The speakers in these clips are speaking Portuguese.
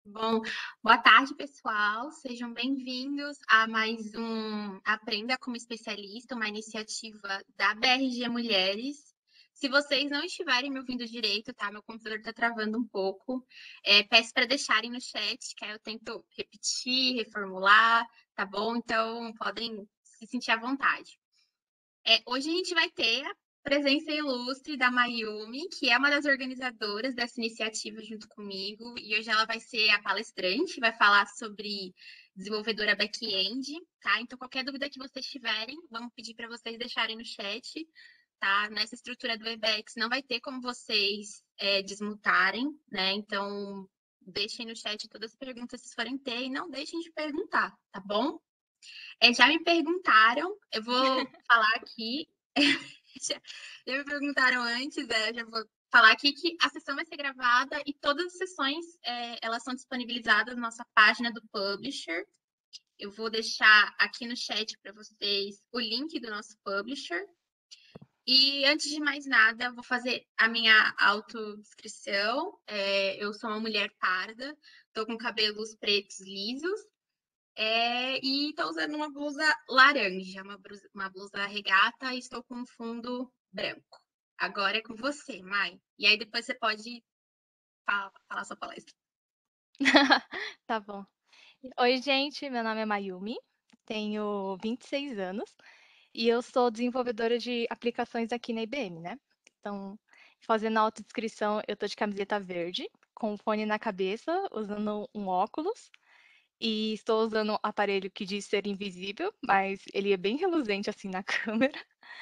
Bom, boa tarde, pessoal. Sejam bem-vindos a mais um Aprenda como Especialista, uma iniciativa da BRG Mulheres. Se vocês não estiverem me ouvindo direito, tá? Meu computador está travando um pouco. Peço para deixarem no chat, que aí eu tento repetir, reformular, tá bom? Então, podem se sentir à vontade. Hoje a gente vai ter a presença ilustre da Mayumi, que é uma das organizadoras dessa iniciativa junto comigo, e hoje ela vai ser a palestrante, vai falar sobre desenvolvedora back-end, tá? Então, qualquer dúvida que vocês tiverem, vamos pedir para vocês deixarem no chat, tá? Nessa estrutura do Webex não vai ter como vocês desmutarem, né? Então, deixem no chat todas as perguntas que vocês forem ter e não deixem de perguntar, tá bom? Já me perguntaram, eu vou falar aqui, já me perguntaram antes, eu já vou falar aqui que a sessão vai ser gravada e todas as sessões elas são disponibilizadas na nossa página do Publisher. Eu vou deixar aqui no chat para vocês o link do nosso Publisher. E antes de mais nada, eu vou fazer a minha autodescrição. Eu sou uma mulher parda, estou com cabelos pretos lisos, e estou usando uma blusa laranja, uma blusa regata, e estou com um fundo branco. Agora é com você, Mai. E aí depois você pode falar sua palestra. Tá bom. Oi, gente, meu nome é Mayumi, tenho 26 anos e eu sou desenvolvedora de aplicações aqui na IBM, né? Então, fazendo a autodescrição, eu tô de camiseta verde, com um fone na cabeça, usando um óculos e estou usando um aparelho que diz ser invisível, mas ele é bem reluzente assim na câmera.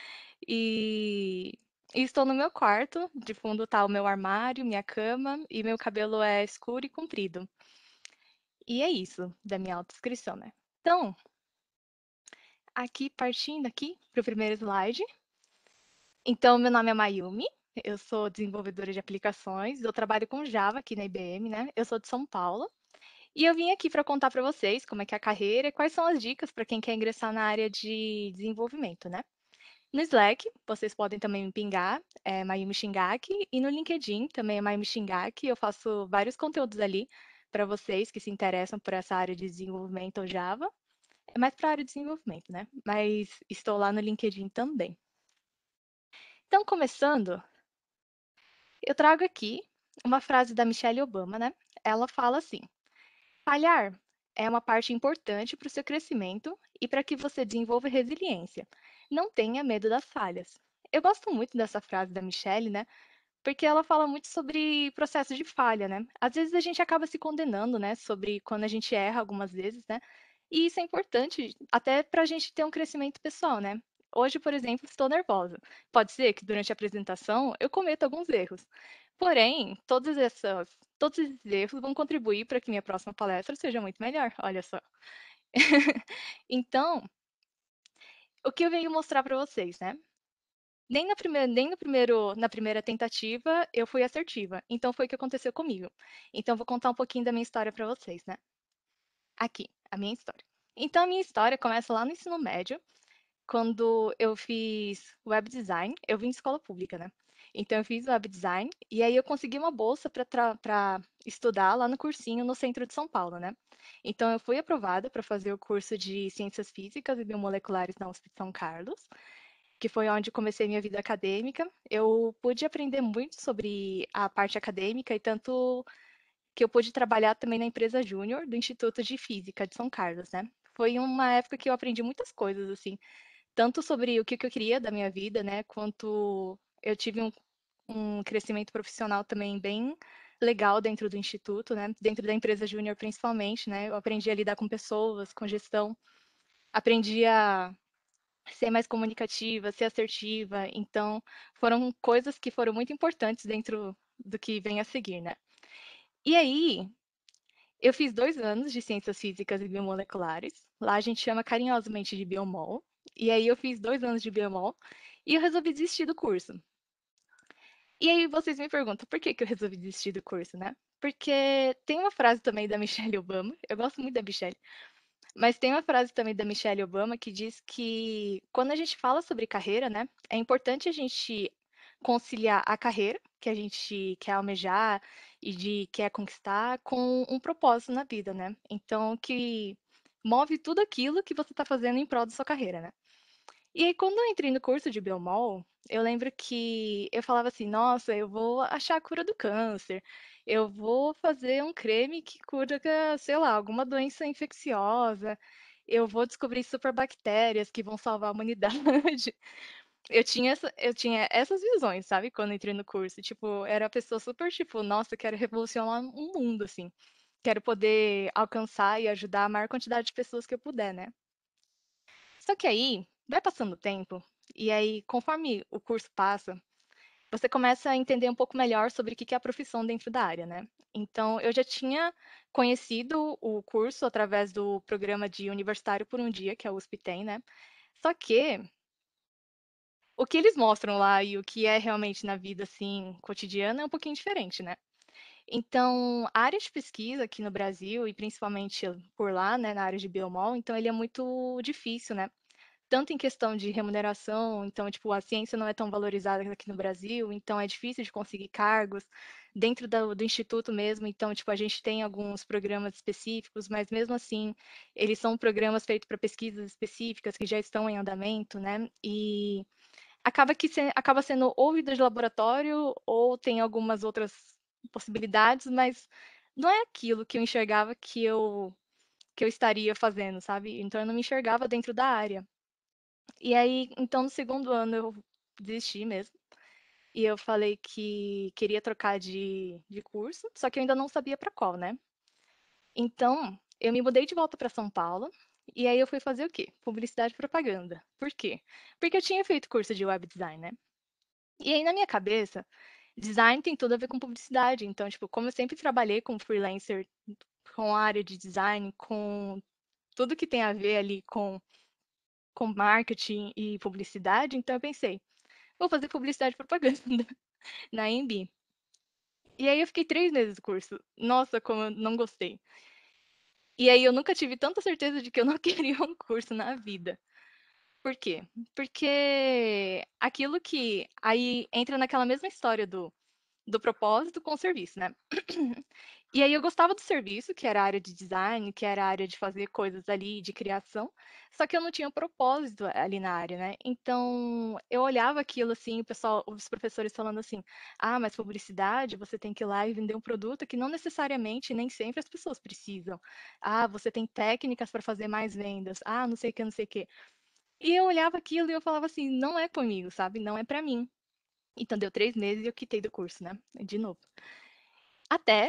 E, e estou no meu quarto, de fundo tá o meu armário, minha cama e meu cabelo é escuro e comprido. E é isso da minha autodescrição, né? Então, aqui partindo aqui para o primeiro slide. Então, meu nome é Mayumi, eu sou desenvolvedora de aplicações, eu trabalho com Java aqui na IBM, né? Eu sou de São Paulo. E eu vim aqui para contar para vocês como é que é a carreira e quais são as dicas para quem quer ingressar na área de desenvolvimento, né? No Slack, vocês podem também me pingar, é Mayumi Shingaki, e no LinkedIn também é Mayumi Shingaki, eu faço vários conteúdos ali para vocês que se interessam por essa área de desenvolvimento ou Java. É mais para a área de desenvolvimento, né? Mas estou lá no LinkedIn também. Então, começando, eu trago aqui uma frase da Michelle Obama, né? Ela fala assim: falhar é uma parte importante para o seu crescimento e para que você desenvolva resiliência. Não tenha medo das falhas. Eu gosto muito dessa frase da Michelle, né? Porque ela fala muito sobre processo de falha, né? Às vezes a gente acaba se condenando, né? Sobre quando a gente erra algumas vezes, né? E isso é importante até para a gente ter um crescimento pessoal, né? Hoje, por exemplo, estou nervosa. Pode ser que durante a apresentação eu cometa alguns erros. Porém, todos esses erros vão contribuir para que minha próxima palestra seja muito melhor. Olha só. Então, o que eu venho mostrar para vocês, né? Na primeira tentativa eu fui assertiva. Então foi o que aconteceu comigo. Então vou contar um pouquinho da minha história para vocês, né? Aqui, a minha história. Então a minha história começa lá no ensino médio, quando eu fiz web design. Eu vim de escola pública, né? Então eu fiz web design e aí eu consegui uma bolsa para estudar lá no cursinho no centro de São Paulo, né? Então eu fui aprovada para fazer o curso de Ciências Físicas e Biomoleculares na USP de São Carlos, que foi onde comecei minha vida acadêmica. Eu pude aprender muito sobre a parte acadêmica e tanto que eu pude trabalhar também na empresa júnior do Instituto de Física de São Carlos, né? Foi uma época que eu aprendi muitas coisas, assim, tanto sobre o que eu queria da minha vida, né, quanto eu tive um crescimento profissional também bem legal dentro do instituto, né, dentro da empresa júnior principalmente, né, eu aprendi a lidar com pessoas, com gestão, aprendi a ser mais comunicativa, ser assertiva. Então, foram coisas que foram muito importantes dentro do que vem a seguir, né? E aí, eu fiz 2 anos de Ciências Físicas e Biomoleculares. Lá a gente chama carinhosamente de Biomol. E aí eu fiz 2 anos de Biomol e eu resolvi desistir do curso. E aí vocês me perguntam, por que que eu resolvi desistir do curso, né? Porque tem uma frase também da Michelle Obama, eu gosto muito da Michelle, mas tem uma frase também da Michelle Obama que diz que quando a gente fala sobre carreira, né, é importante a gente conciliar a carreira que a gente quer almejar e quer conquistar com um propósito na vida, né? Então, que move tudo aquilo que você está fazendo em prol da sua carreira, né? E aí, quando eu entrei no curso de Biomol, eu lembro que eu falava assim: nossa, eu vou achar a cura do câncer, eu vou fazer um creme que cura, sei lá, alguma doença infecciosa, eu vou descobrir superbactérias que vão salvar a humanidade. Eu tinha essas visões, sabe, quando entrei no curso. Tipo, era a pessoa super tipo, nossa, quero revolucionar um mundo, assim. Quero poder alcançar e ajudar a maior quantidade de pessoas que eu puder, né? Só que aí, vai passando o tempo, e aí, conforme o curso passa, você começa a entender um pouco melhor sobre o que é a profissão dentro da área, né? Então, eu já tinha conhecido o curso através do programa de Universitário por um Dia, que a USP tem, né? Só que o que eles mostram lá e o que é realmente na vida, assim, cotidiana é um pouquinho diferente, né? Então, a área de pesquisa aqui no Brasil, e principalmente por lá, né, na área de biomol, então ele é muito difícil, né? Tanto em questão de remuneração, então, tipo, a ciência não é tão valorizada aqui no Brasil, então é difícil de conseguir cargos dentro do instituto mesmo. Então, tipo, a gente tem alguns programas específicos, mas mesmo assim, eles são programas feitos para pesquisas específicas que já estão em andamento, né? E acaba sendo ou vida de laboratório ou tem algumas outras possibilidades, mas não é aquilo que eu enxergava que eu estaria fazendo, sabe? Então eu não me enxergava dentro da área. E aí, então no segundo ano eu desisti mesmo. E eu falei que queria trocar de curso, só que eu ainda não sabia para qual, né? Então, eu me mudei de volta para São Paulo. E aí eu fui fazer o quê? Publicidade e propaganda. Por quê? Porque eu tinha feito curso de web design, né? E aí, na minha cabeça, design tem tudo a ver com publicidade. Então, tipo, como eu sempre trabalhei com freelancer, com a área de design, com tudo que tem a ver ali com marketing e publicidade, então eu pensei, vou fazer publicidade e propaganda na EMB. E aí eu fiquei 3 meses no curso. Nossa, como eu não gostei. E aí eu nunca tive tanta certeza de que eu não queria um curso na vida. Por quê? Porque aquilo que aí entra naquela mesma história do propósito com o serviço, né? E aí eu gostava do serviço, que era a área de design, que era a área de fazer coisas ali, de criação, só que eu não tinha um propósito ali na área, né? Então eu olhava aquilo assim, o pessoal, os professores falando assim: ah, mas publicidade, você tem que ir lá e vender um produto que não necessariamente, nem sempre as pessoas precisam. Ah, você tem técnicas para fazer mais vendas. Ah, não sei o que, não sei o que. E eu olhava aquilo e eu falava assim: não é comigo, sabe? Não é para mim. Então deu 3 meses e eu quitei do curso, né? De novo. Até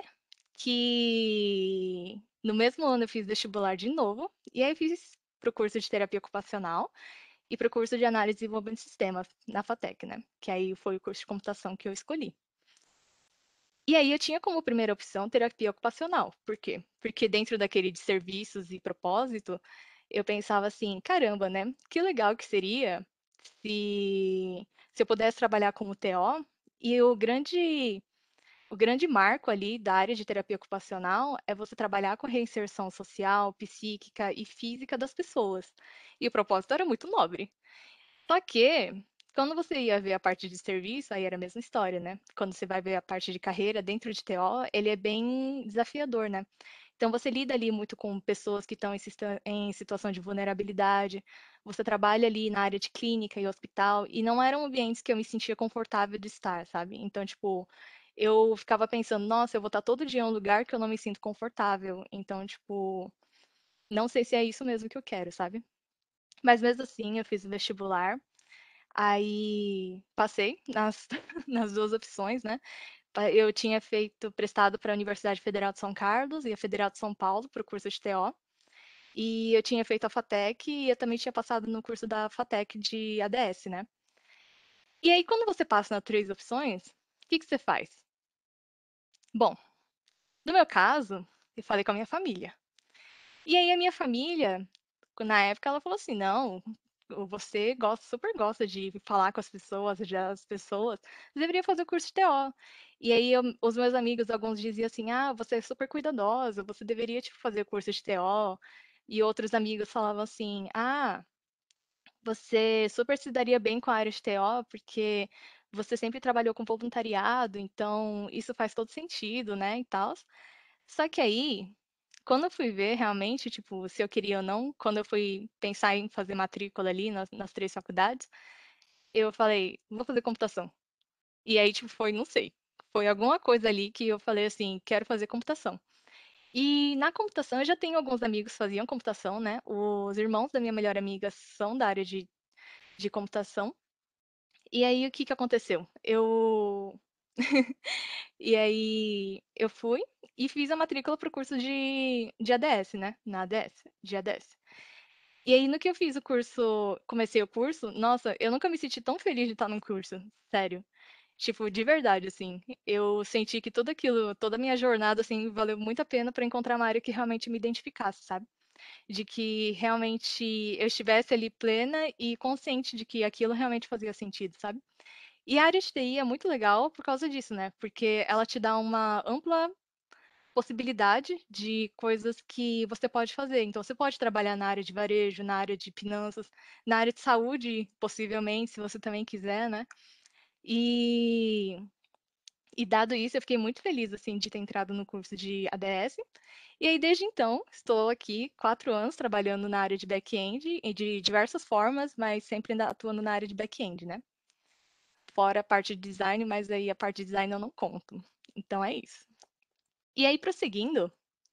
que no mesmo ano eu fiz vestibular de novo, e aí eu fiz para o curso de terapia ocupacional e para o curso de análise e desenvolvimento de sistemas na FATEC, né? Que aí foi o curso de computação que eu escolhi. E aí eu tinha como primeira opção terapia ocupacional. Por quê? Porque dentro daquele de serviços e propósito, eu pensava assim, caramba, né? Que legal que seria se eu pudesse trabalhar como TO e o grande marco ali da área de terapia ocupacional é você trabalhar com a reinserção social, psíquica e física das pessoas. E o propósito era muito nobre. Só que, quando você ia ver a parte de serviço, aí era a mesma história, né? Quando você vai ver a parte de carreira dentro de TO, ele é bem desafiador, né? Então, você lida ali muito com pessoas que estão em situação de vulnerabilidade, você trabalha ali na área de clínica e hospital, e não eram ambientes que eu me sentia confortável de estar, sabe? Então, tipo, eu ficava pensando, nossa, eu vou estar todo dia em um lugar que eu não me sinto confortável. Então, tipo, não sei se é isso mesmo que eu quero, sabe? Mas mesmo assim, eu fiz o vestibular. Aí passei nas, nas duas opções, né? Eu tinha feito prestado para a Universidade Federal de São Carlos e a Federal de São Paulo para o curso de TO. E eu tinha feito a FATEC e eu também tinha passado no curso da FATEC de ADS, né? E aí, quando você passa nas 3 opções, o que você faz? Bom, no meu caso, eu falei com a minha família. E aí a minha família, na época, ela falou assim: não, você gosta, super gosta de falar com as pessoas, as pessoas, você deveria fazer o curso de TO. E aí os meus amigos, alguns diziam assim: ah, você é super cuidadosa, você deveria tipo, fazer o curso de TO. E outros amigos falavam assim: ah, você super se daria bem com a área de TO, porque você sempre trabalhou com voluntariado, então isso faz todo sentido, né, e tal. Só que aí, quando eu fui ver realmente, tipo, se eu queria ou não, quando eu fui pensar em fazer matrícula ali nas 3 faculdades, eu falei: "Vou fazer computação". E aí, tipo, foi, não sei, foi alguma coisa ali que eu falei assim: "Quero fazer computação". E na computação eu já tenho alguns amigos que faziam computação, né, os irmãos da minha melhor amiga são da área de computação. E aí o que que aconteceu? E aí eu fui e fiz a matrícula para o curso de ADS, né, na ADS, de ADS. E aí no que eu fiz o curso comecei o curso, nossa, eu nunca me senti tão feliz de estar num curso, sério. Tipo, de verdade, assim, eu senti que tudo aquilo, toda a minha jornada, assim, valeu muito a pena para encontrar uma área que realmente me identificasse, sabe? De que realmente eu estivesse ali plena e consciente de que aquilo realmente fazia sentido, sabe? E a área de TI é muito legal por causa disso, né? Porque ela te dá uma ampla possibilidade de coisas que você pode fazer. Então, você pode trabalhar na área de varejo, na área de finanças, na área de saúde, possivelmente, se você também quiser, né? E, e dado isso, eu fiquei muito feliz, assim, de ter entrado no curso de ADS. E aí, desde então, estou aqui 4 anos trabalhando na área de back-end e de diversas formas, mas sempre ainda atuando na área de back-end, né? Fora a parte de design, mas aí a parte de design eu não conto. Então é isso. E aí, prosseguindo,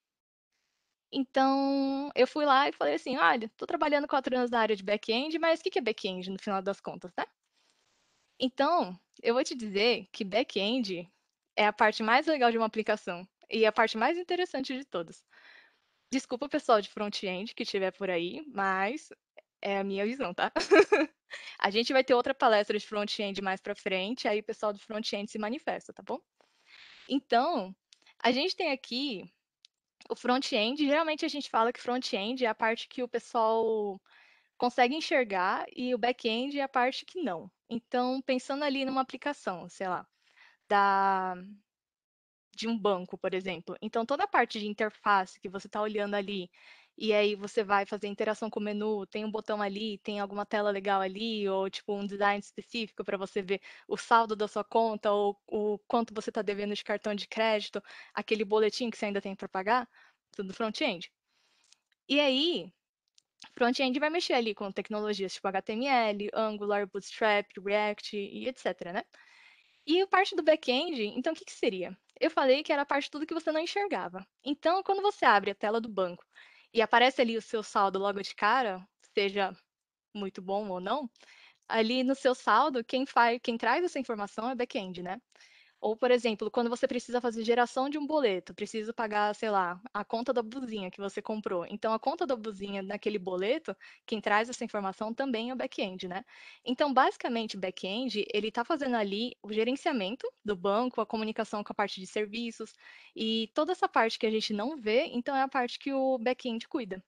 então eu fui lá e falei assim: olha, estou trabalhando 4 anos na área de back-end, mas o que é back-end no final das contas, né? Então, eu vou te dizer que back-end é a parte mais legal de uma aplicação e a parte mais interessante de todas. Desculpa o pessoal de front-end que estiver por aí, mas é a minha visão, tá? A gente vai ter outra palestra de front-end mais para frente, aí o pessoal do front-end se manifesta, tá bom? Então, a gente tem aqui o front-end. Geralmente a gente fala que front-end é a parte que o pessoal consegue enxergar e o back-end é a parte que não. Então, pensando ali numa aplicação, sei lá, da, de um banco, por exemplo. Então, toda a parte de interface que você está olhando ali, e aí você vai fazer interação com o menu, tem um botão ali, tem alguma tela legal ali, ou tipo um design específico para você ver o saldo da sua conta, ou o quanto você está devendo de cartão de crédito, aquele boletim que você ainda tem para pagar, tudo front-end. E aí, front-end vai mexer ali com tecnologias tipo HTML, Angular, Bootstrap, React e etc, né? E a parte do back-end, então o que que seria? Eu falei que era a parte de tudo que você não enxergava. Então, quando você abre a tela do banco e aparece ali o seu saldo logo de cara, seja muito bom ou não, ali no seu saldo, quem traz essa informação é back-end, né? Ou, por exemplo, quando você precisa fazer geração de um boleto, precisa pagar, sei lá, a conta da blusinha que você comprou. Então, a conta da blusinha naquele boleto, quem traz essa informação também é o back-end, né? Então, basicamente, o back-end, ele está fazendo ali o gerenciamento do banco, a comunicação com a parte de serviços e toda essa parte que a gente não vê, então é a parte que o back-end cuida.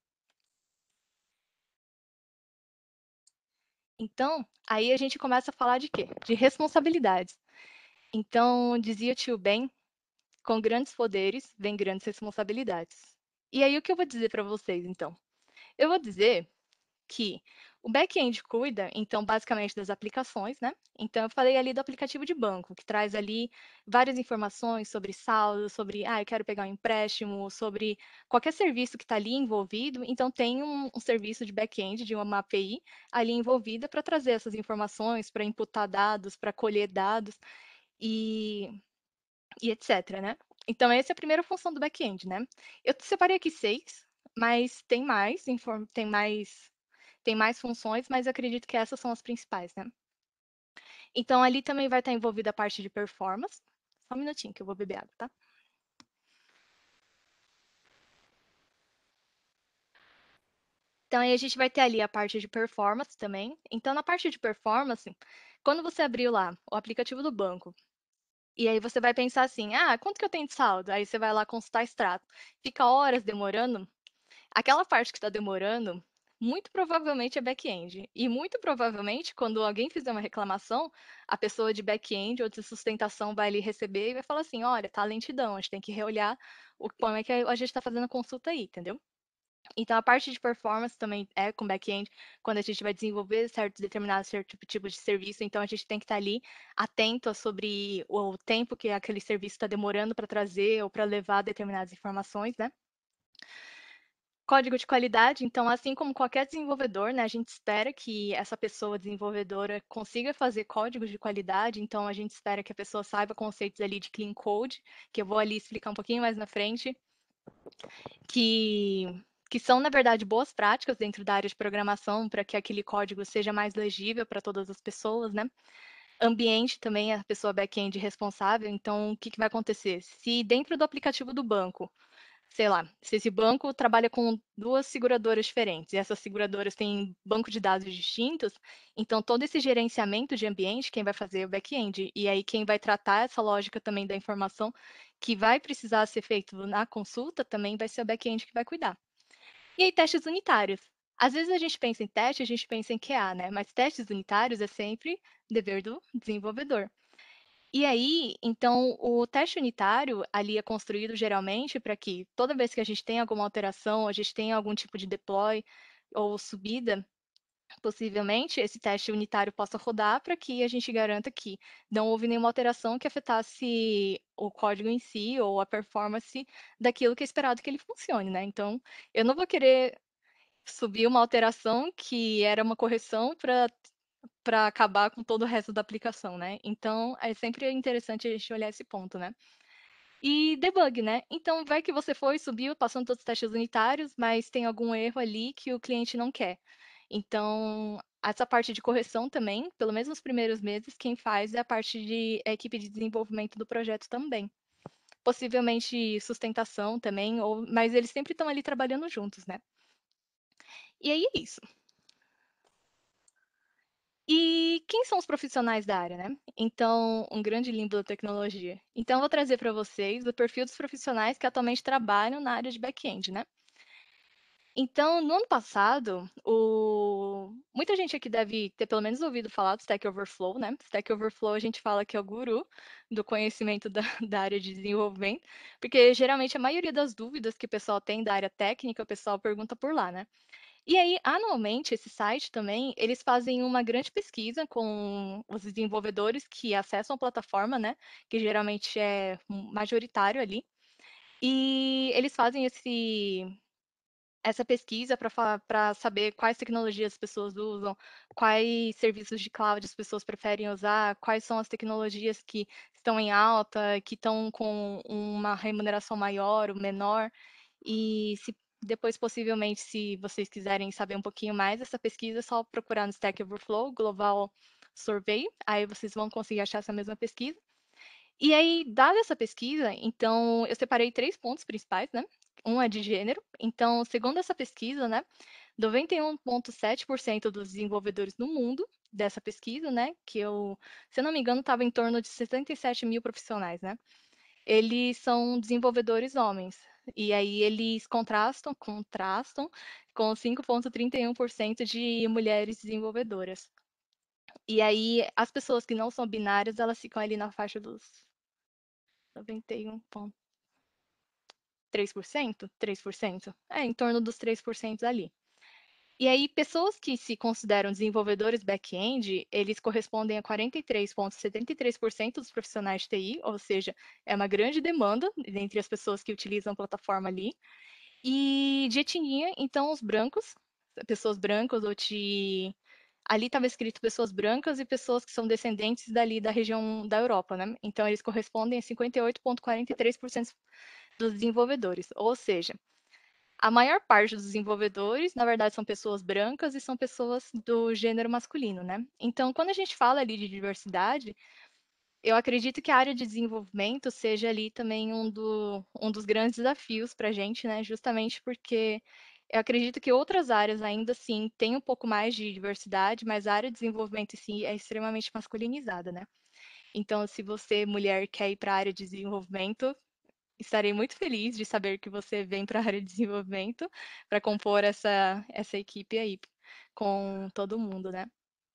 Então, aí a gente começa a falar de quê? De responsabilidades. Então, dizia o tio Ben, com grandes poderes vem grandes responsabilidades. E aí, o que eu vou dizer para vocês, então? Eu vou dizer que o back-end cuida, então, basicamente das aplicações, né? Então, eu falei ali do aplicativo de banco, que traz ali várias informações sobre saldo, sobre, eu quero pegar um empréstimo, sobre qualquer serviço que está ali envolvido. Então, tem um serviço de back-end, de uma API ali envolvida para trazer essas informações, para imputar dados, para colher dados. E etc, né? Então, essa é a primeira função do back-end, né? Eu separei aqui 6, mas tem mais funções, mas acredito que essas são as principais, né? Então, ali também vai estar envolvida a parte de performance. Só um minutinho que eu vou beber água, tá? Então, aí a gente vai ter ali a parte de performance também. Então, na parte de performance, quando você abriu lá o aplicativo do banco, e aí você vai pensar assim, quanto que eu tenho de saldo? Aí você vai lá consultar extrato. Fica horas demorando. Aquela parte que está demorando, muito provavelmente é back-end. E muito provavelmente, quando alguém fizer uma reclamação, a pessoa de back-end ou de sustentação vai ali receber e vai falar assim: olha, tá lentidão, a gente tem que reolhar como é que a gente está fazendo a consulta aí, entendeu? Então, a parte de performance também é com back-end, quando a gente vai desenvolver certo tipo de serviço, então a gente tem que estar ali atento sobre o tempo que aquele serviço está demorando para trazer ou para levar determinadas informações, né? Código de qualidade, então, assim como qualquer desenvolvedor, né, a gente espera que essa pessoa desenvolvedora consiga fazer códigos de qualidade, então a gente espera que a pessoa saiba conceitos ali de clean code, que eu vou ali explicar um pouquinho mais na frente, que, que são, na verdade, boas práticas dentro da área de programação para que aquele código seja mais legível para todas as pessoas, né? Ambiente também, a pessoa back-end responsável, então o que, que vai acontecer? Se dentro do aplicativo do banco, sei lá, se esse banco trabalha com duas seguradoras diferentes e essas seguradoras têm banco de dados distintos, então todo esse gerenciamento de ambiente, quem vai fazer é o back-end. E aí quem vai tratar essa lógica também da informação que vai precisar ser feito na consulta também vai ser o back-end que vai cuidar. E aí testes unitários. Às vezes a gente pensa em teste, a gente pensa em QA, né? Mas testes unitários é sempre dever do desenvolvedor. E aí, então, o teste unitário ali é construído geralmente para que toda vez que a gente tem alguma alteração, a gente tem algum tipo de deploy ou subida, possivelmente esse teste unitário possa rodar para que a gente garanta que não houve nenhuma alteração que afetasse o código em si ou a performance daquilo que é esperado que ele funcione, né? Então, eu não vou querer subir uma alteração que era uma correção para acabar com todo o resto da aplicação, né? Então, é sempre interessante a gente olhar esse ponto, né? E debug, né? Então, vai que você foi, subiu, passando todos os testes unitários, mas tem algum erro ali que o cliente não quer. Então, essa parte de correção também, pelo menos nos primeiros meses, quem faz é a parte de a equipe de desenvolvimento do projeto também. Possivelmente sustentação também, mas eles sempre estão ali trabalhando juntos, né? E aí é isso. E quem são os profissionais da área, né? Então, um grande limbo da tecnologia. Então, eu vou trazer para vocês o perfil dos profissionais que atualmente trabalham na área de back-end, né? Então, no ano passado, muita gente aqui deve ter pelo menos ouvido falar do Stack Overflow, né? Stack Overflow a gente fala que é o guru do conhecimento da área de desenvolvimento, porque geralmente a maioria das dúvidas que o pessoal tem da área técnica, o pessoal pergunta por lá, né? E aí, anualmente, esse site também, eles fazem uma grande pesquisa com os desenvolvedores que acessam a plataforma, né? Que geralmente é majoritário ali. E eles fazem essa pesquisa para saber quais tecnologias as pessoas usam, quais serviços de cloud as pessoas preferem usar, quais são as tecnologias que estão em alta, que estão com uma remuneração maior ou menor. E se depois, possivelmente, se vocês quiserem saber um pouquinho mais dessa pesquisa, é só procurar no Stack Overflow Global Survey, aí vocês vão conseguir achar essa mesma pesquisa. E aí, dada essa pesquisa, então eu separei três pontos principais, né? Um é de gênero. Então, segundo essa pesquisa, né, 91,7% dos desenvolvedores no mundo dessa pesquisa, né, que eu, se eu não me engano, estava em torno de 77 mil profissionais, né? Eles são desenvolvedores homens. E aí eles contrastam com 5,31% de mulheres desenvolvedoras. E aí as pessoas que não são binárias, elas ficam ali na faixa dos 91,3%, 3%, é, em torno dos 3% ali. E aí, pessoas que se consideram desenvolvedores back-end, eles correspondem a 43,73% dos profissionais de TI, ou seja, é uma grande demanda entre as pessoas que utilizam a plataforma ali. E de etnia, então, os brancos, pessoas brancas ou de. Ali estava escrito pessoas brancas e pessoas que são descendentes dali da região da Europa, né? Então, eles correspondem a 58,43% dos desenvolvedores. Ou seja, a maior parte dos desenvolvedores, na verdade, são pessoas brancas e são pessoas do gênero masculino, né? Então, quando a gente fala ali de diversidade, eu acredito que a área de desenvolvimento seja ali também um dos grandes desafios para a gente, né? Justamente porque eu acredito que outras áreas ainda assim têm um pouco mais de diversidade, mas a área de desenvolvimento em si é extremamente masculinizada, né? Então, se você, mulher, quer ir para a área de desenvolvimento, estarei muito feliz de saber que você vem para a área de desenvolvimento para compor essa equipe aí com todo mundo, né?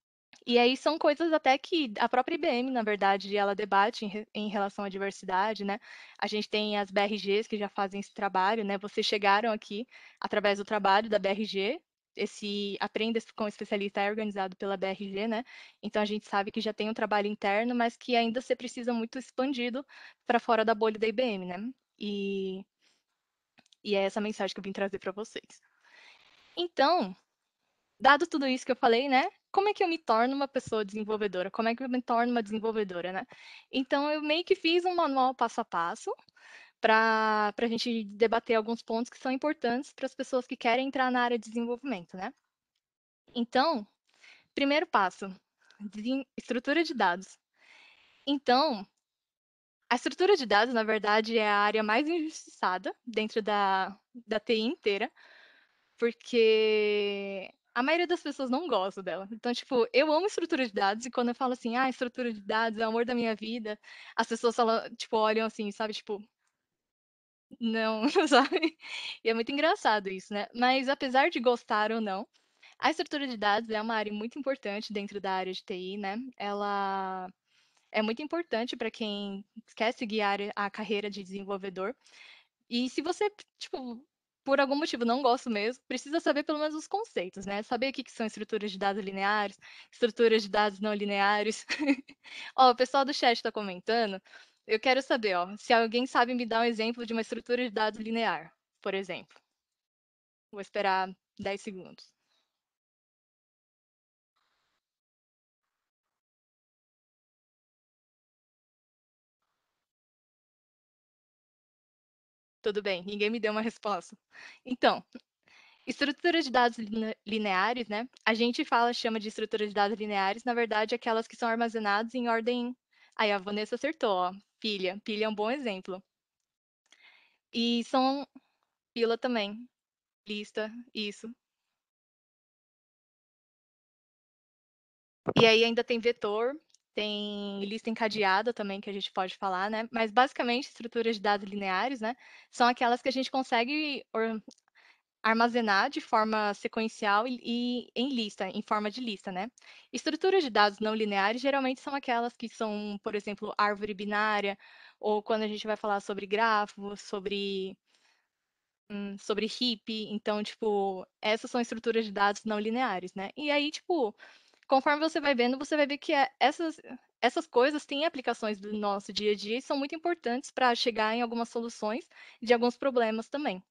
E aí são coisas até que a própria IBM, na verdade, ela debate em relação à diversidade, né? A gente tem as BRGs que já fazem esse trabalho, né? Vocês chegaram aqui através do trabalho da BRG. Esse Aprenda com Especialista é organizado pela BRG, né? Então a gente sabe que já tem um trabalho interno, mas que ainda se precisa muito expandido para fora da bolha da IBM, né? E, e é essa mensagem que eu vim trazer para vocês. Então, dado tudo isso que eu falei, né? Como é que eu me torno uma pessoa desenvolvedora? Como é que eu me torno uma desenvolvedora, né? Então, eu meio que fiz um manual passo a passo para a gente debater alguns pontos que são importantes para as pessoas que querem entrar na área de desenvolvimento, né? Então, primeiro passo, estrutura de dados. Então, a estrutura de dados, na verdade, é a área mais injustiçada dentro da TI inteira, porque a maioria das pessoas não gosta dela. Então, tipo, eu amo estrutura de dados e quando eu falo assim, ah, estrutura de dados é o amor da minha vida, as pessoas falam, tipo, olham assim, sabe, tipo, não, sabe? E é muito engraçado isso, né? Mas apesar de gostar ou não, a estrutura de dados é uma área muito importante dentro da área de TI, né? Ela é muito importante para quem quer seguir a carreira de desenvolvedor. E se você, tipo, por algum motivo não gosta mesmo, precisa saber pelo menos os conceitos, né? Saber o que são estruturas de dados lineares, estruturas de dados não lineares. Ó, o pessoal do chat está comentando. Eu quero saber, ó, se alguém sabe me dar um exemplo de uma estrutura de dados linear, por exemplo. Vou esperar 10 segundos. Tudo bem, ninguém me deu uma resposta. Então, estruturas de dados lineares, né? A gente chama de estruturas de dados lineares, na verdade, aquelas que são armazenadas em ordem. Aí a Vanessa acertou, ó. Pilha. Pilha é um bom exemplo. E são pila também. Lista, isso. E aí ainda tem vetor, tem lista encadeada também, que a gente pode falar, né? Mas basicamente, estruturas de dados lineares, né? São aquelas que a gente consegue armazenar de forma sequencial e em lista, em forma de lista, né? Estruturas de dados não lineares geralmente são aquelas que são, por exemplo, árvore binária, ou quando a gente vai falar sobre grafos, sobre heap, então, tipo, essas são estruturas de dados não lineares, né? E aí, tipo, conforme você vai vendo, você vai ver que essas coisas têm aplicações do nosso dia a dia e são muito importantes para chegar em algumas soluções de alguns problemas também.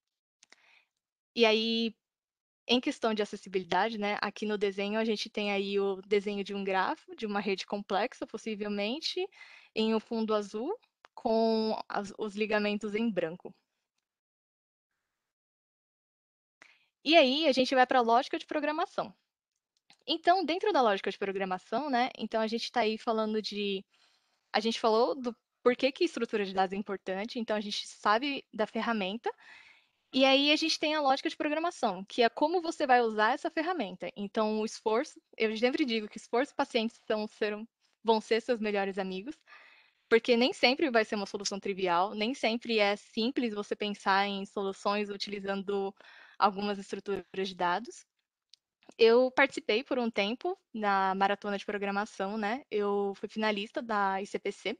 E aí, em questão de acessibilidade, né, aqui no desenho a gente tem aí o desenho de um grafo, de uma rede complexa, possivelmente, em um fundo azul, com os ligamentos em branco. E aí a gente vai para a lógica de programação. Então, dentro da lógica de programação, né, então a gente está aí falando de... A gente falou do porquê que estrutura de dados é importante, então a gente sabe da ferramenta. E aí a gente tem a lógica de programação, que é como você vai usar essa ferramenta. Então, o esforço, eu sempre digo que esforço e paciência vão ser seus melhores amigos, porque nem sempre vai ser uma solução trivial, nem sempre é simples você pensar em soluções utilizando algumas estruturas de dados. Eu participei por um tempo na maratona de programação, né? Eu fui finalista da ICPC.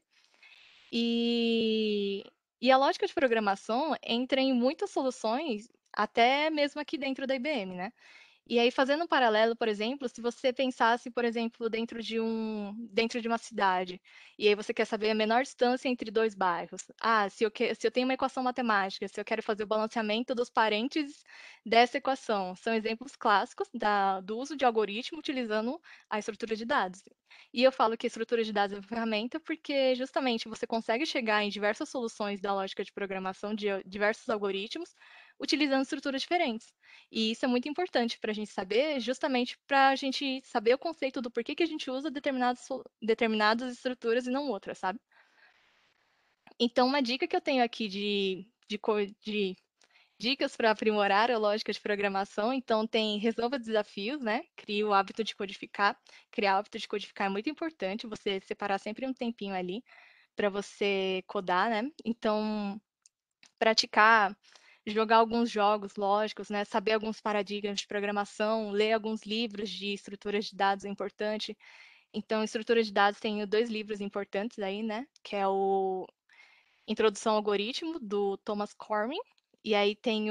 E, e a lógica de programação entra em muitas soluções, até mesmo aqui dentro da IBM, né? E aí, fazendo um paralelo, por exemplo, se você pensasse, por exemplo, dentro de uma cidade, e aí você quer saber a menor distância entre dois bairros. Ah, se eu tenho uma equação matemática, se eu quero fazer o balanceamento dos parênteses dessa equação, são exemplos clássicos do uso de algoritmo utilizando a estrutura de dados. E eu falo que a estrutura de dados é uma ferramenta porque justamente você consegue chegar em diversas soluções da lógica de programação de diversos algoritmos utilizando estruturas diferentes. E isso é muito importante para a gente saber, justamente para a gente saber o conceito do porquê que a gente usa determinadas estruturas e não outras, sabe? Então, uma dica que eu tenho aqui de dicas para aprimorar a lógica de programação, então tem resolva desafios, né? Crie o hábito de codificar. Criar o hábito de codificar é muito importante, você separar sempre um tempinho ali para você codar, né? Então, praticar jogar alguns jogos lógicos, né? Saber alguns paradigmas de programação, ler alguns livros de estruturas de dados é importante. Então, estrutura de dados tem 2 livros importantes aí, né? Que é o Introdução ao Algoritmo, do Thomas Corwin, e aí tem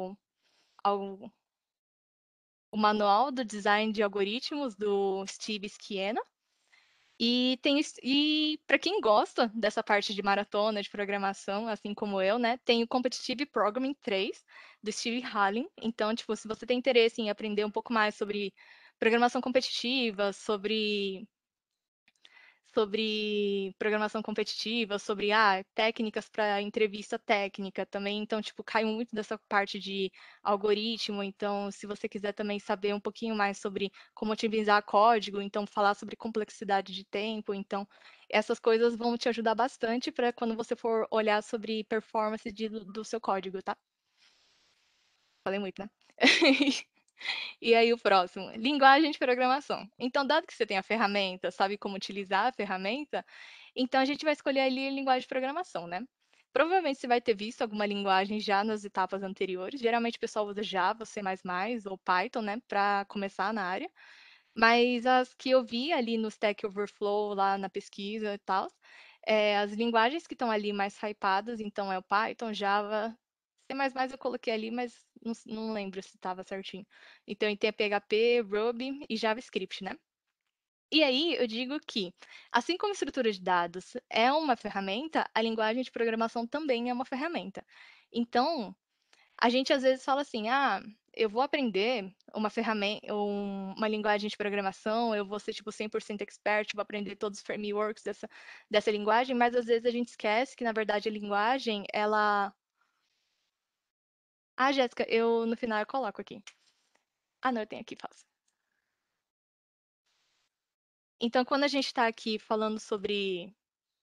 o Manual do Design de Algoritmos, do Steve Schiena. E para quem gosta dessa parte de maratona, de programação, assim como eu, né, tem o Competitive Programming 3, do Steve Hallin. Então, tipo, se você tem interesse em aprender um pouco mais sobre programação competitiva, sobre programação competitiva, sobre técnicas para entrevista técnica também. Então, tipo, cai muito dessa parte de algoritmo. Então, se você quiser também saber um pouquinho mais sobre como otimizar código, então falar sobre complexidade de tempo, então essas coisas vão te ajudar bastante para quando você for olhar sobre performance do seu código, tá? Falei muito, né? E aí o próximo, linguagem de programação. Então, dado que você tem a ferramenta, sabe como utilizar a ferramenta, então a gente vai escolher ali a linguagem de programação, né? Provavelmente você vai ter visto alguma linguagem já nas etapas anteriores. Geralmente o pessoal usa Java, C++ ou Python, né, para começar na área. Mas as que eu vi ali no Stack Overflow, lá na pesquisa e tal, as linguagens que estão ali mais hypadas, então é o Python, Java, C++ eu coloquei ali, mas não lembro se estava certinho. Então, tem PHP, Ruby e JavaScript, né? E aí, eu digo que, assim como a estrutura de dados é uma ferramenta, a linguagem de programação também é uma ferramenta. Então, a gente às vezes fala assim, eu vou aprender uma ferramenta, uma linguagem de programação, eu vou ser tipo 100% expert, vou aprender todos os frameworks dessa linguagem, mas às vezes a gente esquece que, na verdade, a linguagem, ela... Jéssica, eu no final eu coloco aqui. Não, eu tenho aqui, faço. Então, quando a gente está aqui falando sobre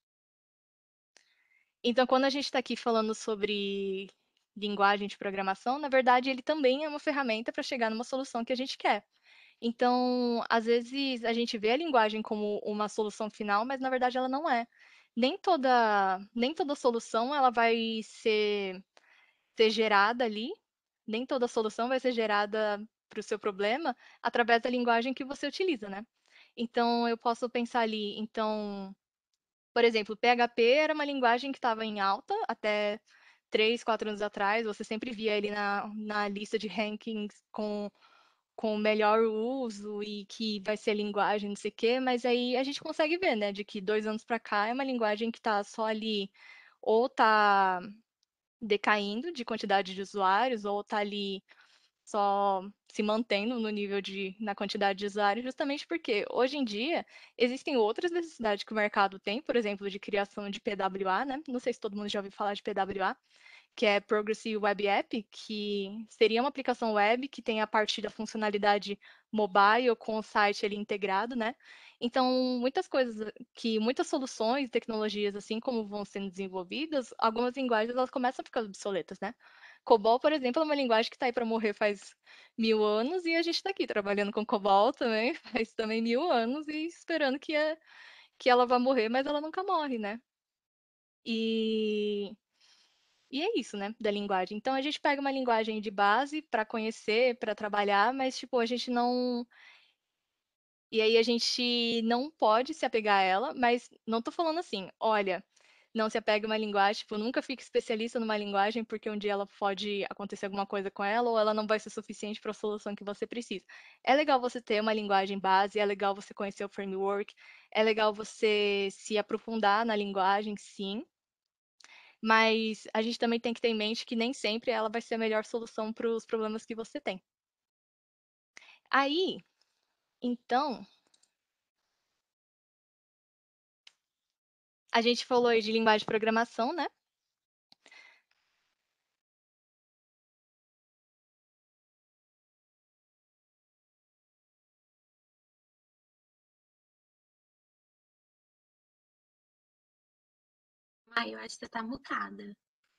Então, quando a gente está aqui falando sobre linguagem de programação, na verdade, ele também é uma ferramenta para chegar numa solução que a gente quer. Então, às vezes, a gente vê a linguagem como uma solução final, mas na verdade ela não é. Nem toda solução ela vai ser gerada ali, nem toda solução vai ser gerada para o seu problema através da linguagem que você utiliza, né? Então, eu posso pensar ali, então, por exemplo, PHP era uma linguagem que estava em alta até 3, 4 anos atrás. Você sempre via ele na lista de rankings com melhor uso e que vai ser linguagem, não sei o quê. Mas aí a gente consegue ver, né, de que 2 anos para cá é uma linguagem que está só ali, ou está decaindo de quantidade de usuários, ou está ali só se mantendo no nível na quantidade de usuários, justamente porque hoje em dia existem outras necessidades que o mercado tem, por exemplo, de criação de PWA, né? Não sei se todo mundo já ouviu falar de PWA, que é Progressive Web App, que seria uma aplicação web que tem a parte da funcionalidade mobile com o site ali integrado, né? Então, muitas soluções, tecnologias, assim como vão sendo desenvolvidas, algumas linguagens elas começam a ficar obsoletas, né? COBOL, por exemplo, é uma linguagem que está aí para morrer faz 1000 anos e a gente está aqui trabalhando com COBOL também faz também 1000 anos e esperando que ela vá morrer, mas ela nunca morre, né? E e é isso, né, da linguagem. Então a gente pega uma linguagem de base para conhecer, para trabalhar, mas tipo, a gente não. E aí a gente não pode se apegar a ela, mas não tô falando assim, olha, não se apegue a uma linguagem, tipo, nunca fique especialista numa linguagem, porque um dia ela pode acontecer alguma coisa com ela, ou ela não vai ser suficiente para a solução que você precisa. É legal você ter uma linguagem base, é legal você conhecer o framework, é legal você se aprofundar na linguagem, sim, mas a gente também tem que ter em mente que nem sempre ela vai ser a melhor solução para os problemas que você tem. Aí, então, a gente falou aí de linguagem de programação, né? Ai, eu acho que você tá mutada.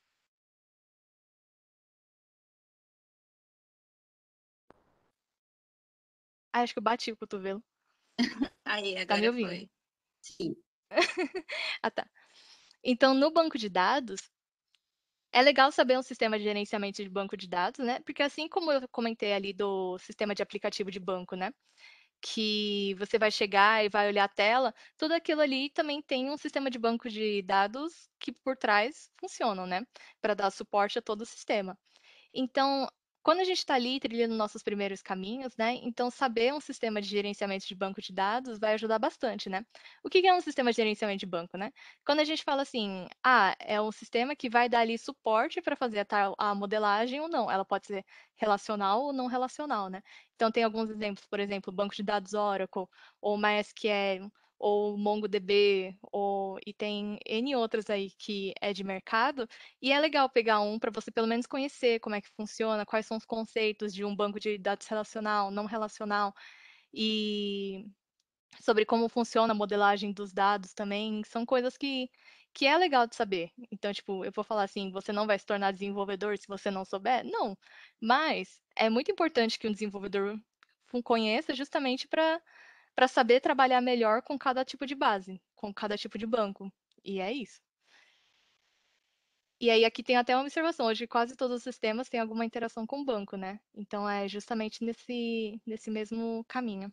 Acho que eu bati o cotovelo. Aí, Tá me agora ouvindo? foi. Sim. Tá. Então, no banco de dados, É legal saber um sistema de gerenciamento de banco de dados, né? Porque assim como eu comentei ali do sistema de aplicativo de banco, né? Que você vai chegar e vai olhar a tela, tudo aquilo ali também tem um sistema de banco de dados que por trás funcionam, né? Para dar suporte a todo o sistema. Então, quando a gente está ali trilhando nossos primeiros caminhos, né? Então, saber um sistema de gerenciamento de banco de dados vai ajudar bastante, né? O que que é um sistema de gerenciamento de banco, né? Quando a gente fala assim, é um sistema que vai dar ali suporte para fazer a modelagem ou não. Ela pode ser relacional ou não relacional, né? Então, tem alguns exemplos, por exemplo, banco de dados Oracle, ou MySQL, ou MongoDB, e tem N outras aí que é de mercado, e é legal pegar um para você pelo menos conhecer como é que funciona, quais são os conceitos de um banco de dados relacional, não relacional, e sobre como funciona a modelagem dos dados também, são coisas que é legal de saber. Então, tipo, eu vou falar assim, você não vai se tornar desenvolvedor se você não souber? Não, mas é muito importante que um desenvolvedor conheça justamente para saber trabalhar melhor com cada tipo de base, com cada tipo de banco. E é isso. E aí aqui tem até uma observação, hoje quase todos os sistemas têm alguma interação com o banco, né? Então é justamente nesse mesmo caminho.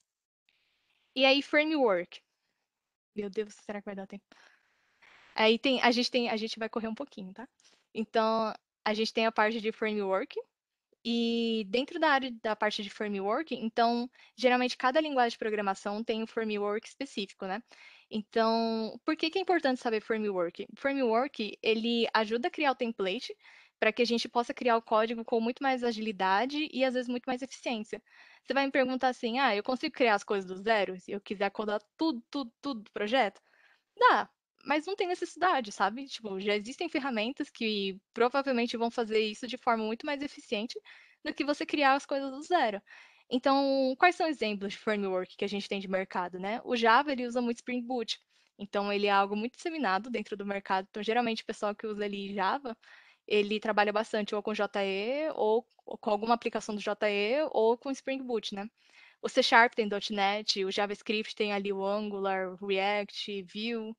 E aí, framework. Meu Deus, será que vai dar tempo? Aí a gente vai correr um pouquinho, tá? Então, a gente tem a parte de framework, e dentro da área da parte de framework, então, geralmente cada linguagem de programação tem um framework específico, né? Então, por que que é importante saber framework? Framework, ele ajuda a criar o template para que a gente possa criar o código com muito mais agilidade e às vezes muito mais eficiência. Você vai me perguntar assim: eu consigo criar as coisas do zero? Se eu quiser codar tudo, tudo, tudo do projeto? Dá, mas não tem necessidade, sabe? Tipo, já existem ferramentas que provavelmente vão fazer isso de forma muito mais eficiente do que você criar as coisas do zero. Então, quais são exemplos de framework que a gente tem de mercado, né? O Java, ele usa muito Spring Boot. Então, ele é algo muito disseminado dentro do mercado. Então, geralmente, o pessoal que usa ali Java, ele trabalha bastante ou com JE, ou com alguma aplicação do JE, ou com Spring Boot, né? O C Sharp tem .NET, o JavaScript tem ali o Angular, React, Vue.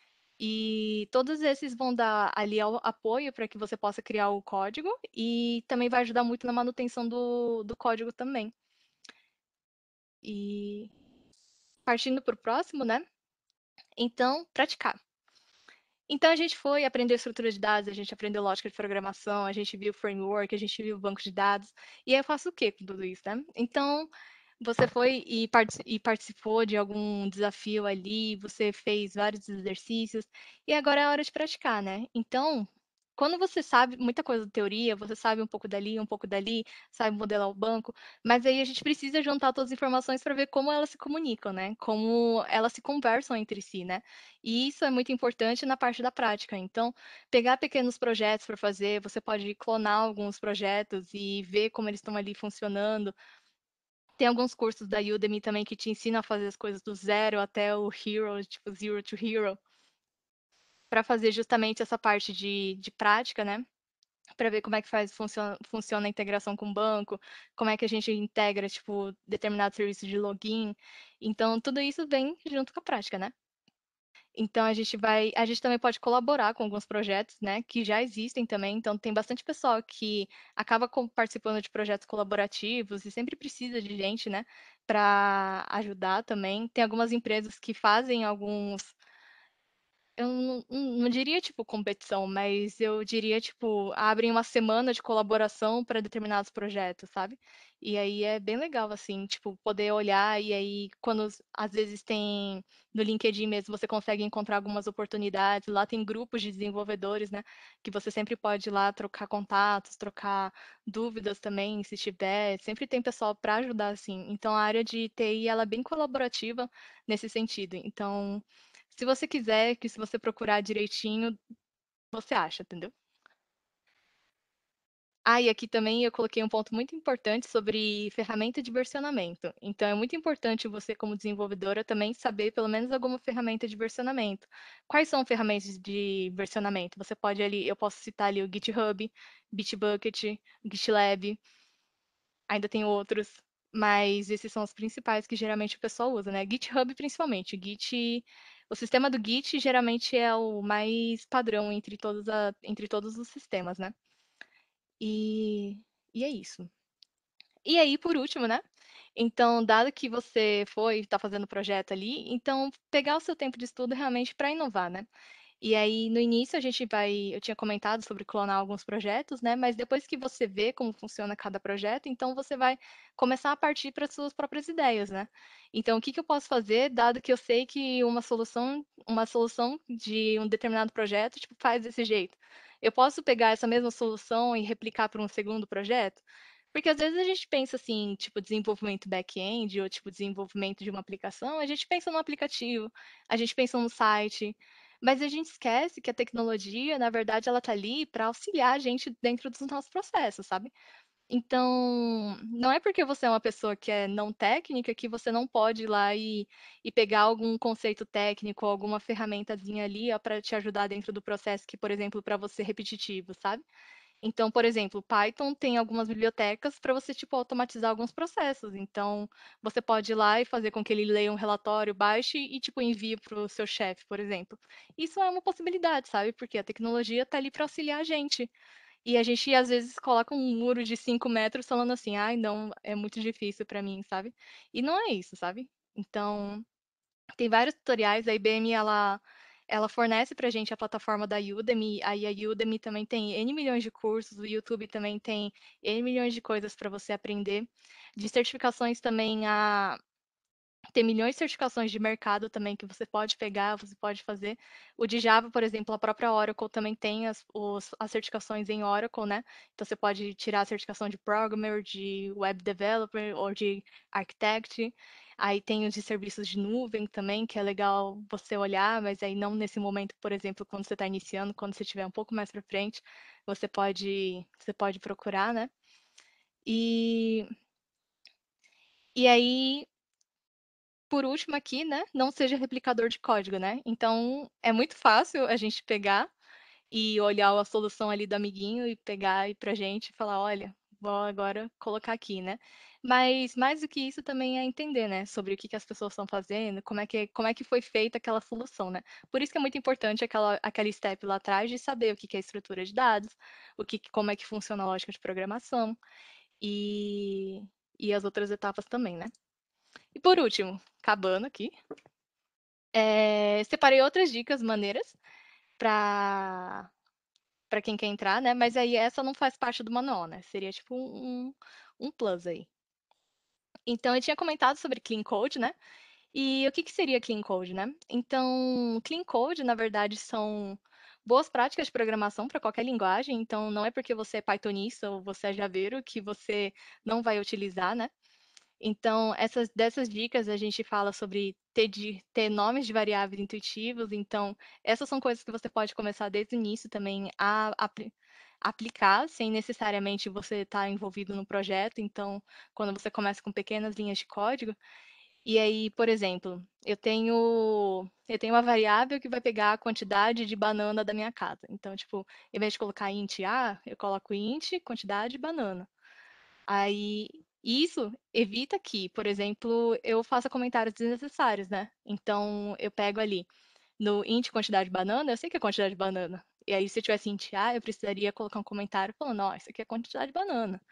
E todos esses vão dar ali apoio para que você possa criar o código e também vai ajudar muito na manutenção do código também. E partindo para o próximo, né? Então, praticar. Então, a gente foi aprender estrutura de dados, a gente aprendeu lógica de programação, a gente viu framework, a gente viu banco de dados. E aí eu faço o quê com tudo isso, né? Então, você foi e participou de algum desafio ali, você fez vários exercícios, e agora é a hora de praticar, né? Então, quando você sabe muita coisa da teoria, você sabe um pouco dali, sabe modelar o banco, mas aí a gente precisa juntar todas as informações para ver como elas se comunicam, né? Como elas se conversam entre si, né? E isso é muito importante na parte da prática. Então, pegar pequenos projetos para fazer, você pode clonar alguns projetos e ver como eles estão ali funcionando. Tem alguns cursos da Udemy também que te ensinam a fazer as coisas do zero até o hero, tipo zero to hero, para fazer justamente essa parte de prática, né? Para ver como é que funciona a integração com o banco, como é que a gente integra, tipo, determinado serviço de login. Então, tudo isso vem junto com a prática, né? Então a gente também pode colaborar com alguns projetos, né, que já existem também. Então tem bastante pessoal que acaba participando de projetos colaborativos e sempre precisa de gente, né, para ajudar também. Tem algumas empresas que fazem alguns, eu não diria tipo competição, mas eu diria tipo, abrem uma semana de colaboração para determinados projetos, sabe? E aí é bem legal, assim, tipo, poder olhar e aí, quando às vezes tem no LinkedIn mesmo, você consegue encontrar algumas oportunidades. Lá tem grupos de desenvolvedores, né? Que você sempre pode ir lá trocar contatos, trocar dúvidas também, se tiver. Sempre tem pessoal para ajudar, assim. Então a área de TI, ela é bem colaborativa nesse sentido. Então, se você quiser, que se você procurar direitinho, você acha, entendeu? E aqui também eu coloquei um ponto muito importante sobre ferramenta de versionamento. Então, é muito importante você, como desenvolvedora, também saber pelo menos alguma ferramenta de versionamento. Quais são ferramentas de versionamento? Você pode ali, eu posso citar ali o GitHub, Bitbucket, GitLab, ainda tem outros. mas esses são os principais que geralmente o pessoal usa, né? GitHub principalmente. O sistema do Git geralmente é o mais padrão entre todos os sistemas, né? E, e é isso. E aí, por último, né? Então, dado que você foi e está fazendo o projeto ali, então pegar o seu tempo de estudo realmente para inovar, né? E aí, no início, eu tinha comentado sobre clonar alguns projetos, né? Mas depois que você vê como funciona cada projeto, então você vai começar a partir para as suas próprias ideias, né? Então, o que que eu posso fazer, dado que eu sei que uma solução de um determinado projeto, tipo, faz desse jeito? Eu posso pegar essa mesma solução e replicar para um segundo projeto? Porque às vezes a gente pensa assim, tipo, desenvolvimento back-end ou tipo desenvolvimento de uma aplicação, a gente pensa no aplicativo, a gente pensa no site, mas a gente esquece que a tecnologia, na verdade, ela tá ali para auxiliar a gente dentro dos nossos processos, sabe? Então, não é porque você é uma pessoa que é não técnica que você não pode ir lá e pegar algum conceito técnico, alguma ferramentazinha ali para te ajudar dentro do processo que, por exemplo, para você é repetitivo, sabe? Então, por exemplo, o Python tem algumas bibliotecas para você, tipo, automatizar alguns processos. Então, você pode ir lá e fazer com que ele leia um relatório, baixe e, tipo, envie para o seu chefe, por exemplo. Isso é uma possibilidade, sabe? Porque a tecnologia está ali para auxiliar a gente. E a gente, às vezes, coloca um muro de 5 metros falando assim, ai, não, é muito difícil para mim, sabe? E não é isso, sabe? Então, tem vários tutoriais, a IBM ela fornece pra gente a plataforma da Udemy, aí a Udemy também tem N milhões de cursos, o YouTube também tem N milhões de coisas para você aprender. De certificações também tem milhões de certificações de mercado também que você pode pegar, você pode fazer. O de Java, por exemplo, a própria Oracle também tem as certificações em Oracle, né? Então você pode tirar a certificação de Programmer, de Web Developer ou de Architect. Aí tem os de serviços de nuvem também, que é legal você olhar, mas aí não nesse momento, por exemplo, quando você está iniciando, quando você estiver um pouco mais para frente, você pode procurar, né? E, e aí por último aqui, né, não seja replicador de código, né? Então, é muito fácil a gente pegar e olhar a solução ali do amiguinho e pegar e pra gente e falar, olha, vou agora colocar aqui, né? Mas mais do que isso também é entender, né, sobre o que que as pessoas estão fazendo, como é que foi feita aquela solução, né? Por isso que é muito importante aquele step lá atrás de saber o que que é estrutura de dados, como é que funciona a lógica de programação e, e as outras etapas também, né? E por último, acabando aqui, separei outras dicas maneiras para quem quer entrar, né? Mas aí essa não faz parte do manual, né? Seria tipo um plus aí. Então eu tinha comentado sobre Clean Code, né? E o que que seria Clean Code, né? Então, Clean Code, na verdade, são boas práticas de programação para qualquer linguagem. Então, não é porque você é Pythonista ou você é Javeiro que você não vai utilizar, né? Então, dessas dicas a gente fala sobre ter nomes de variáveis intuitivos. Então, essas são coisas que você pode começar desde o início também aplicar, sem necessariamente você estar envolvido no projeto. Então, quando você começa com pequenas linhas de código, e aí, por exemplo, eu tenho uma variável que vai pegar a quantidade de banana da minha casa. Então, tipo, em vez de colocar int A, eu coloco int quantidade de banana. Aí, isso evita que, por exemplo, eu faça comentários desnecessários, né? Então, eu pego ali no int quantidade de banana, eu sei que é quantidade de banana. E aí, se eu tivesse int A, eu precisaria colocar um comentário falando, ó, isso aqui é quantidade de banana.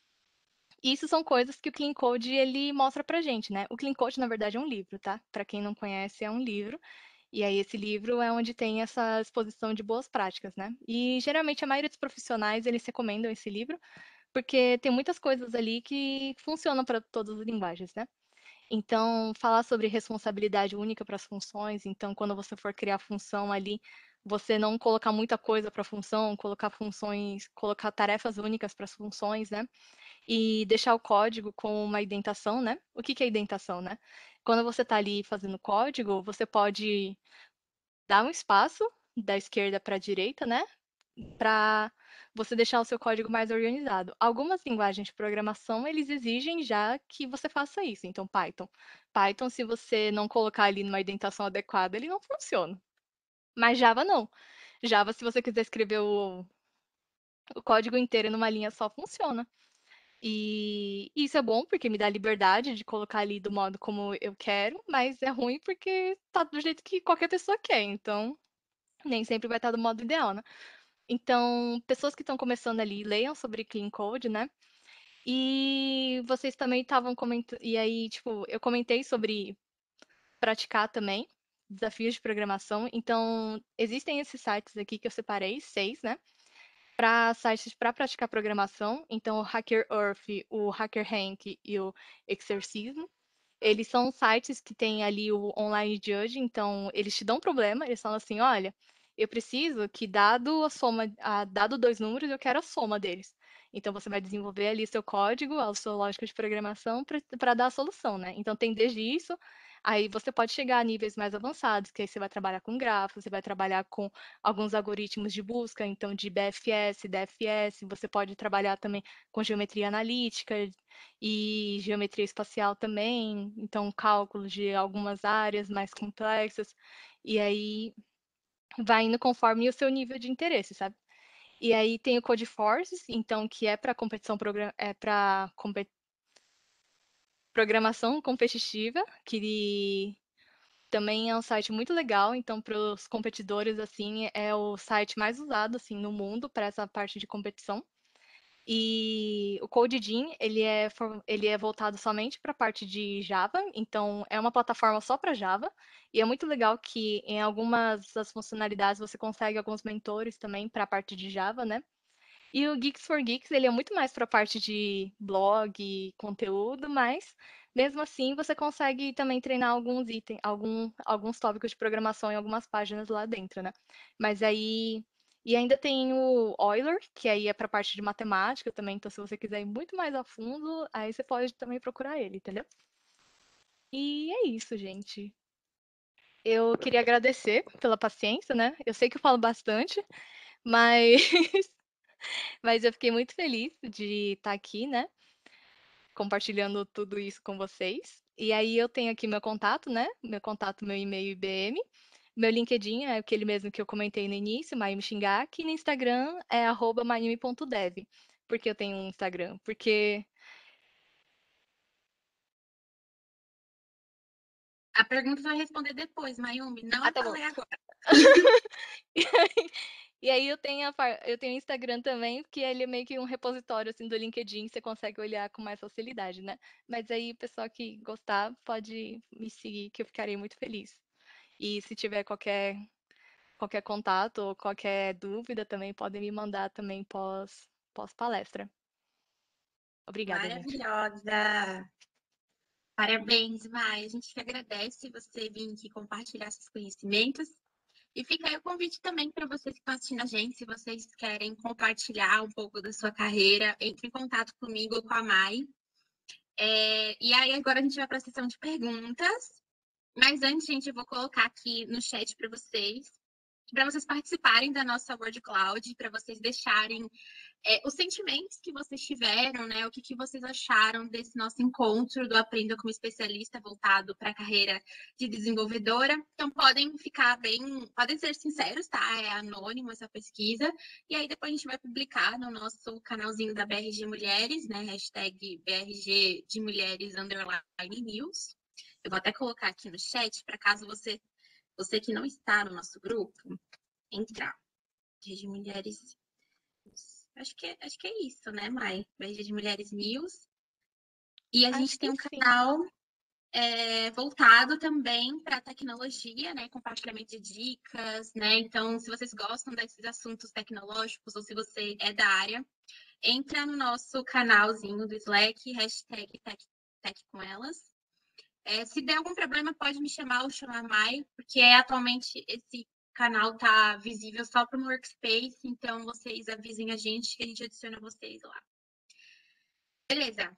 E isso são coisas que o Clean Code, ele mostra pra gente, né? O Clean Code, na verdade, é um livro, tá? Pra quem não conhece, é um livro. E aí, esse livro é onde tem essa exposição de boas práticas, né? E, geralmente, a maioria dos profissionais, eles recomendam esse livro, porque tem muitas coisas ali que funcionam para todas as linguagens, né? Então, falar sobre responsabilidade única para as funções, então, quando você for criar função ali, você não colocar muita coisa para a função, colocar tarefas únicas para as funções, né? E deixar o código com uma indentação, né? O que que é indentação, né? Quando você está ali fazendo código, você pode dar um espaço da esquerda para a direita, né? Para você deixar o seu código mais organizado. Algumas linguagens de programação, eles exigem já que você faça isso. Então, Python. Python, se você não colocar ali numa indentação adequada, ele não funciona. Mas Java não. Java, se você quiser escrever o código inteiro numa linha só, funciona. E isso é bom porque me dá liberdade de colocar ali do modo como eu quero, mas é ruim porque tá do jeito que qualquer pessoa quer, então nem sempre vai estar do modo ideal, né? Então, pessoas que estão começando ali, leiam sobre Clean Code, né? E vocês também estavam comentando. E aí, tipo, eu comentei sobre praticar também desafios de programação. Então, existem esses sites aqui que eu separei, 6, né? Para sites para praticar programação. Então, o Hacker Earth, o Hacker Rank e o Exercismo. Eles são sites que têm ali o online judge, então eles te dão um problema, eles falam assim, olha, eu preciso que dado a soma, dado dois números, eu quero a soma deles. Então você vai desenvolver ali seu código, a sua lógica de programação para dar a solução, né? Então tem desde isso, aí você pode chegar a níveis mais avançados, que aí você vai trabalhar com grafos, você vai trabalhar com alguns algoritmos de busca, então de BFS, DFS, você pode trabalhar também com geometria analítica, e geometria espacial também, então cálculo de algumas áreas mais complexas, e aí vai indo conforme o seu nível de interesse, sabe? E aí tem o Codeforces, então que é para competição é para programação competitiva, que também é um site muito legal, então para os competidores assim é o site mais usado assim no mundo para essa parte de competição. E o CodeGen, ele é voltado somente para a parte de Java, então é uma plataforma só para Java. E é muito legal que em algumas das funcionalidades você consegue alguns mentores também para a parte de Java, né? E o Geeks for Geeks, ele é muito mais para a parte de blog, conteúdo, mas mesmo assim você consegue também treinar alguns itens, alguns tópicos de programação em algumas páginas lá dentro, né? Mas aí. E ainda tem o Euler, que aí é para a parte de matemática também, então se você quiser ir muito mais a fundo, aí você pode também procurar ele, entendeu? E é isso, gente. Eu queria agradecer pela paciência, né? Eu sei que eu falo bastante, mas Mas eu fiquei muito feliz de estar aqui, né? Compartilhando tudo isso com vocês. E aí eu tenho aqui meu contato, né? Meu contato, meu e-mail IBM. Meu LinkedIn é aquele mesmo que eu comentei no início, Mayumi Shingaki. E no Instagram é @mayumi.dev. Por que eu tenho um Instagram? Porque. A pergunta vai responder depois, Mayumi. Não Ah, a tá bom. falei agora. E aí eu tenho Instagram também, que ele é meio que um repositório assim do LinkedIn, você consegue olhar com mais facilidade, né? Mas aí o pessoal que gostar pode me seguir, que eu ficarei muito feliz. E se tiver qualquer contato ou qualquer dúvida também podem me mandar também pós palestra. Obrigada, gente. Maravilhosa. Parabéns, Mai. A gente que agradece você vir aqui compartilhar seus conhecimentos. E fica aí o convite também para vocês que estão assistindo a gente, se vocês querem compartilhar um pouco da sua carreira, entre em contato comigo ou com a Mai. E aí agora a gente vai para a sessão de perguntas. Mas antes, gente, eu vou colocar aqui no chat para vocês participarem da nossa Word Cloud, para vocês deixarem os sentimentos que vocês tiveram, né? O que, que vocês acharam desse nosso encontro do Aprenda como Especialista voltado para a carreira de desenvolvedora. Então, podem ser sinceros, tá? É anônimo essa pesquisa. E aí, depois a gente vai publicar no nosso canalzinho da BRG Mulheres, né? Hashtag BRG de Mulheres _ News. Eu vou até colocar aqui no chat, para caso você que não está no nosso grupo, entrar. BRG Mulheres acho que é isso, né, Mai? BRG de Mulheres News. E a Acho gente tem que um sim. canal voltado também para tecnologia, né? Compartilhamento de dicas, né? Então, se vocês gostam desses assuntos tecnológicos ou se você é da área, entra no nosso canalzinho do Slack, hashtag Tech com elas. Se der algum problema, pode me chamar ou chamar a Mai, porque atualmente esse canal tá visível só para o Workspace, então vocês avisem a gente que a gente adiciona vocês lá. Beleza.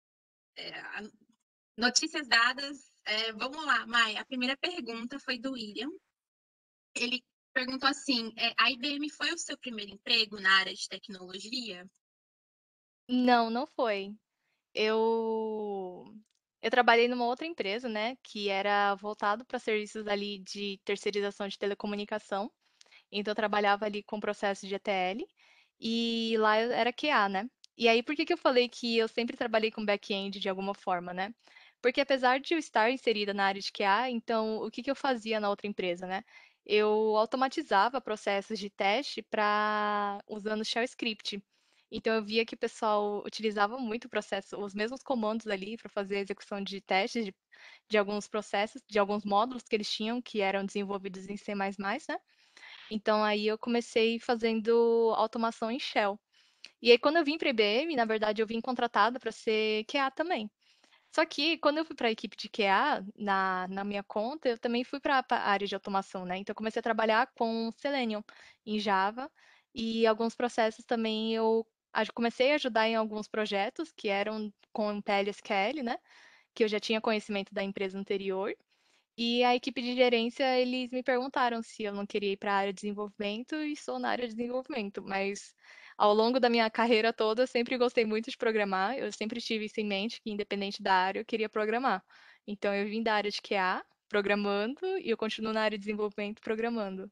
Notícias dadas. Vamos lá, Mai. A primeira pergunta foi do William. Ele perguntou assim: a IBM foi o seu primeiro emprego na área de tecnologia? Não, não foi. Eu eu trabalhei numa outra empresa, né, que era voltado para serviços ali de terceirização de telecomunicação. Então eu trabalhava ali com processo de ETL e lá eu era QA, né? E aí, por que que eu falei que eu sempre trabalhei com back-end de alguma forma, né? Porque apesar de eu estar inserida na área de QA, então o que que eu fazia na outra empresa, né? Eu automatizava processos de teste para usando Shell Script. Então eu via que o pessoal utilizava muito o processo, os mesmos comandos ali para fazer a execução de testes de alguns processos, de alguns módulos que eles tinham que eram desenvolvidos em C++, né? Então aí eu comecei fazendo automação em Shell. E aí, quando eu vim para a IBM, na verdade, eu vim contratada para ser QA também. Só que, quando eu fui para a equipe de QA, na minha conta, eu também fui para a área de automação, né? Então, eu comecei a trabalhar com Selenium em Java e alguns processos também eu comecei a ajudar em alguns projetos que eram com PLSQL, né? Que eu já tinha conhecimento da empresa anterior. E a equipe de gerência, eles me perguntaram se eu não queria ir para a área de desenvolvimento e sou na área de desenvolvimento, mas ao longo da minha carreira toda, eu sempre gostei muito de programar, eu sempre tive isso em mente que independente da área, eu queria programar. Então eu vim da área de QA, programando, e eu continuo na área de desenvolvimento programando.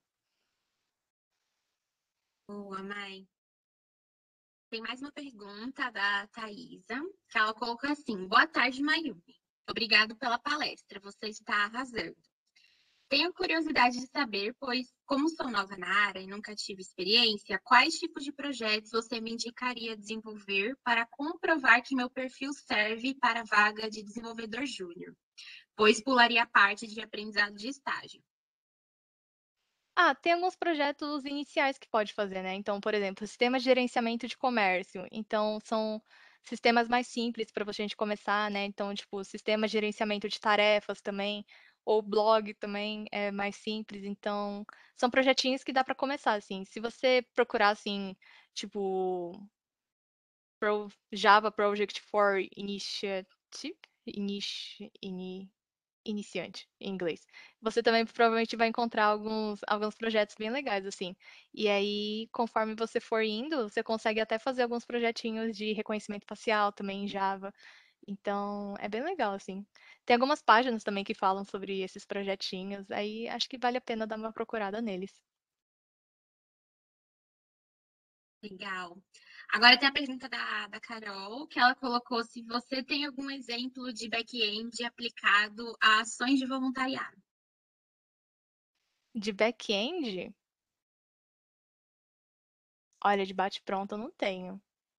Boa, Mai. Tem mais uma pergunta da Thaisa, que ela colocou assim: Boa tarde, Mayumi. Obrigado pela palestra, você está arrasando. Tenho curiosidade de saber, pois, como sou nova na área e nunca tive experiência, quais tipos de projetos você me indicaria desenvolver para comprovar que meu perfil serve para a vaga de desenvolvedor júnior, pois pularia a parte de aprendizado de estágio. Ah, tem alguns projetos iniciais que pode fazer, né? Então, por exemplo, sistema de gerenciamento de comércio. Então, são sistemas mais simples para a gente começar, né? Então, tipo, sistema de gerenciamento de tarefas também, ou blog também é mais simples. Então, são projetinhos que dá para começar, assim. Se você procurar, assim, tipo, Java Project for Initiative, iniciante em inglês. Você também provavelmente vai encontrar alguns projetos bem legais, assim. E aí, conforme você for indo, você consegue até fazer alguns projetinhos de reconhecimento facial também em Java. Então, é bem legal, assim. Tem algumas páginas também que falam sobre esses projetinhos, aí acho que vale a pena dar uma procurada neles. Legal. Agora tem a pergunta da Carol, que ela colocou se você tem algum exemplo de back-end aplicado a ações de voluntariado. De back-end, olha, de bate-pronto eu não tenho.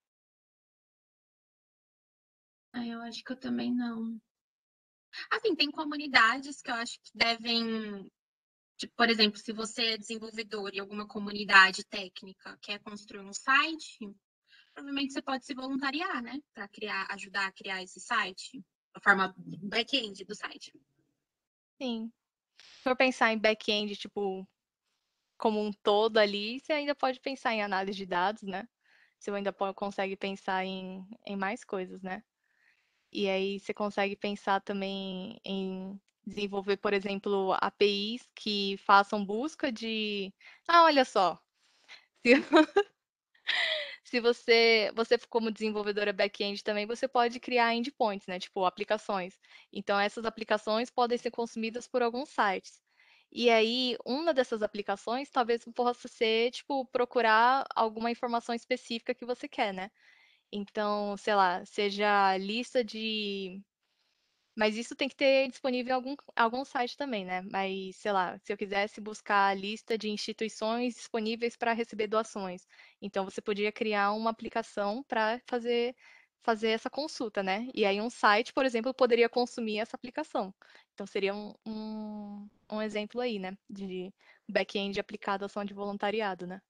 Ah, eu acho que eu também não. Assim, tem comunidades que eu acho que devem, tipo, por exemplo, se você é desenvolvedor e alguma comunidade técnica quer construir um site, provavelmente você pode se voluntariar, né, para criar, ajudar a criar esse site, a forma back-end do site. Sim. Se for pensar em back-end, tipo, como um todo ali, você ainda pode pensar em análise de dados, né? Você ainda consegue pensar em mais coisas, né? E aí você consegue pensar também em desenvolver, por exemplo, APIs que façam busca de. Ah, olha só. Se, se você como desenvolvedora back-end também, você pode criar endpoints, né? Tipo, aplicações. Então, essas aplicações podem ser consumidas por alguns sites. E aí, uma dessas aplicações talvez possa ser, tipo, procurar alguma informação específica que você quer, né? Então, sei lá, seja lista de. Mas isso tem que ter disponível em algum site também, né? Mas, sei lá, se eu quisesse buscar a lista de instituições disponíveis para receber doações, então você podia criar uma aplicação para fazer essa consulta, né? E aí um site, por exemplo, poderia consumir essa aplicação. Então seria um exemplo aí, né? De back-end aplicado à ação de voluntariado, né?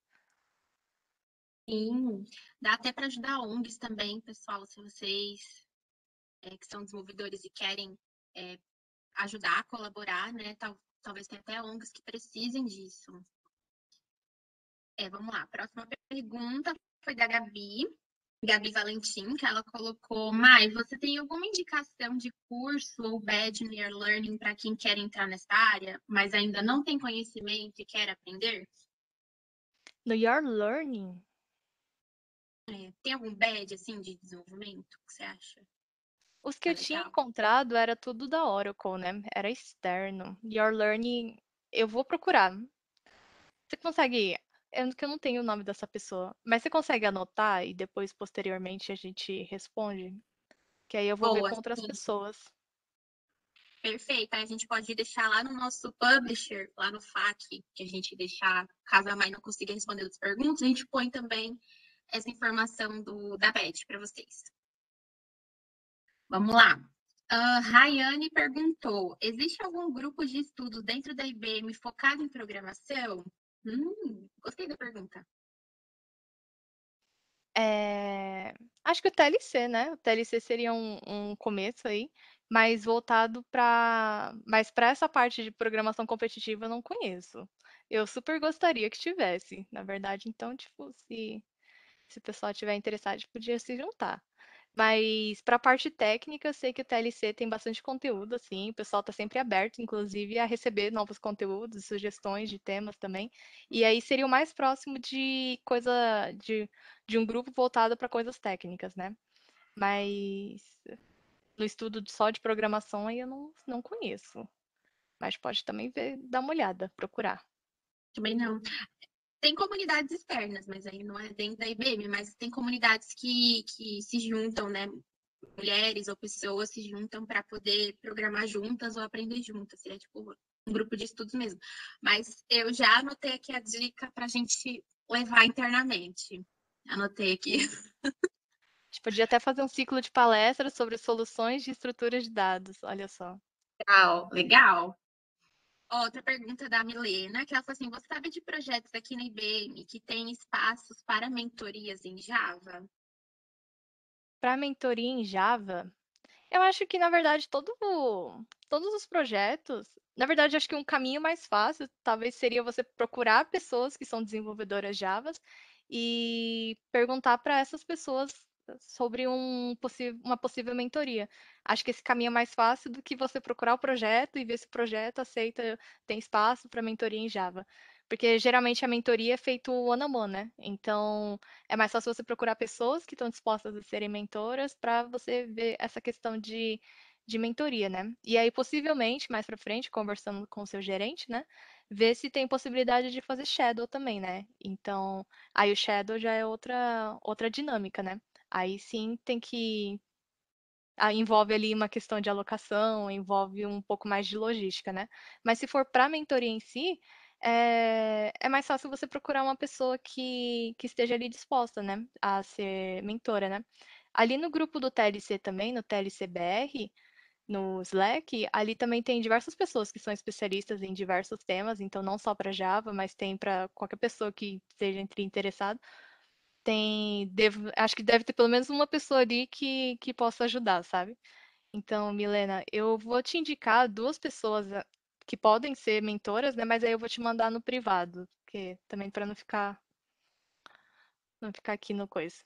Sim, dá até para ajudar ONGs também, pessoal, se vocês que são desenvolvedores e querem é, ajudar, colaborar, né? Talvez tenha até ONGs que precisem disso. Vamos lá, próxima pergunta foi da Gabi Valentim, que ela colocou: Mai, você tem alguma indicação de curso ou badge no Your Learning para quem quer entrar nessa área, mas ainda não tem conhecimento e quer aprender? No Your Learning, Tem algum badge assim de desenvolvimento que você acha os que que é eu tinha legal? encontrado era tudo da Oracle, né? Era externo. Your Learning, eu vou procurar. Você consegue. que eu não tenho o nome dessa pessoa. Mas você consegue anotar e depois, posteriormente, a gente responde? Que aí eu vou ver Boa, com outras sim, pessoas. perfeito. Aí a gente pode deixar lá no nosso publisher, lá no FAQ, que a gente deixar, caso a Mai não consiga responder as perguntas, a gente põe também essa informação da Beth para vocês. Vamos lá. Rayane perguntou: existe algum grupo de estudos dentro da IBM focado em programação? Gostei da pergunta. É, acho que o TLC, né? O TLC seria um começo aí, mas voltado para. Mas para essa parte de programação competitiva eu não conheço. Eu super gostaria que tivesse, na verdade. Então, tipo, se o pessoal tiver interessado, podia se juntar. Mas para a parte técnica, eu sei que o TLC tem bastante conteúdo, assim, o pessoal está sempre aberto, inclusive, a receber novos conteúdos, sugestões de temas também. E aí seria o mais próximo de coisa de um grupo voltado para coisas técnicas, né? Mas no estudo só de programação aí eu não conheço. Mas pode também ver, dar uma olhada, procurar. Também não. Tem comunidades externas, mas aí não é dentro da IBM, mas tem comunidades que se juntam, né? Mulheres ou pessoas se juntam para poder programar juntas ou aprender juntas. Seria tipo um grupo de estudos mesmo. Mas eu já anotei aqui a dica para a gente levar internamente. Anotei aqui. A gente podia até fazer um ciclo de palestras sobre soluções de estruturas de dados, olha só. Legal, legal. Outra pergunta da Milena, que ela falou assim: você sabe de projetos aqui na IBM que tem espaços para mentorias em Java? Para mentoria em Java, eu acho que, na verdade, todos os projetos, na verdade, acho que um caminho mais fácil talvez seria você procurar pessoas que são desenvolvedoras Java e perguntar para essas pessoas sobre uma possível mentoria. Acho que esse caminho é mais fácil do que você procurar o projeto e ver se o projeto aceita, tem espaço para mentoria em Java. Porque geralmente a mentoria é feito one on one, né? Então, é mais fácil você procurar pessoas que estão dispostas a serem mentoras para você ver essa questão de mentoria, né? E aí, possivelmente, mais para frente, conversando com o seu gerente, né? Ver se tem possibilidade de fazer shadow também, né? Então, aí o shadow já é outra dinâmica, né? Aí sim tem que. Envolve ali uma questão de alocação, envolve um pouco mais de logística, né? Mas se for para a mentoria em si, é mais fácil você procurar uma pessoa que esteja ali disposta, né, a ser mentora, né? Ali no grupo do TLC também, no TLC BR, no Slack, ali também tem diversas pessoas que são especialistas em diversos temas, então não só para Java, mas tem para qualquer pessoa que esteja interessado. Acho que deve ter pelo menos uma pessoa ali que possa ajudar, sabe? Então, Milena, eu vou te indicar duas pessoas que podem ser mentoras, né? Mas aí eu vou te mandar no privado, porque também para não ficar aqui no coisa.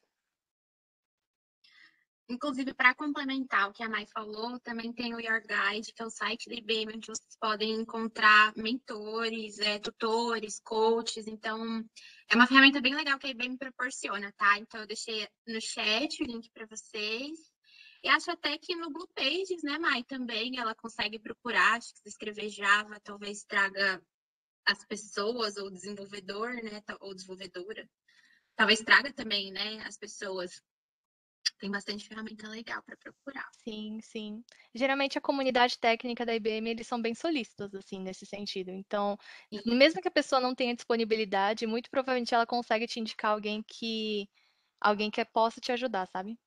Inclusive, para complementar o que a Mai falou, também tem o Your Guide, que é o site da IBM, onde vocês podem encontrar mentores, tutores, coaches. Então, é uma ferramenta bem legal que a IBM proporciona, tá? Então, eu deixei no chat o link para vocês. E acho até que no Blue Pages, né, Mai, também ela consegue procurar, acho que se escrever Java, talvez traga as pessoas, ou desenvolvedor, né, ou desenvolvedora. Talvez traga também, né, as pessoas. Tem bastante ferramenta legal para procurar. Sim, sim. Geralmente a comunidade técnica da IBM, eles são bem solícitos, assim, nesse sentido. Então, mesmo que a pessoa não tenha disponibilidade, muito provavelmente ela consegue te indicar alguém que possa te ajudar, sabe?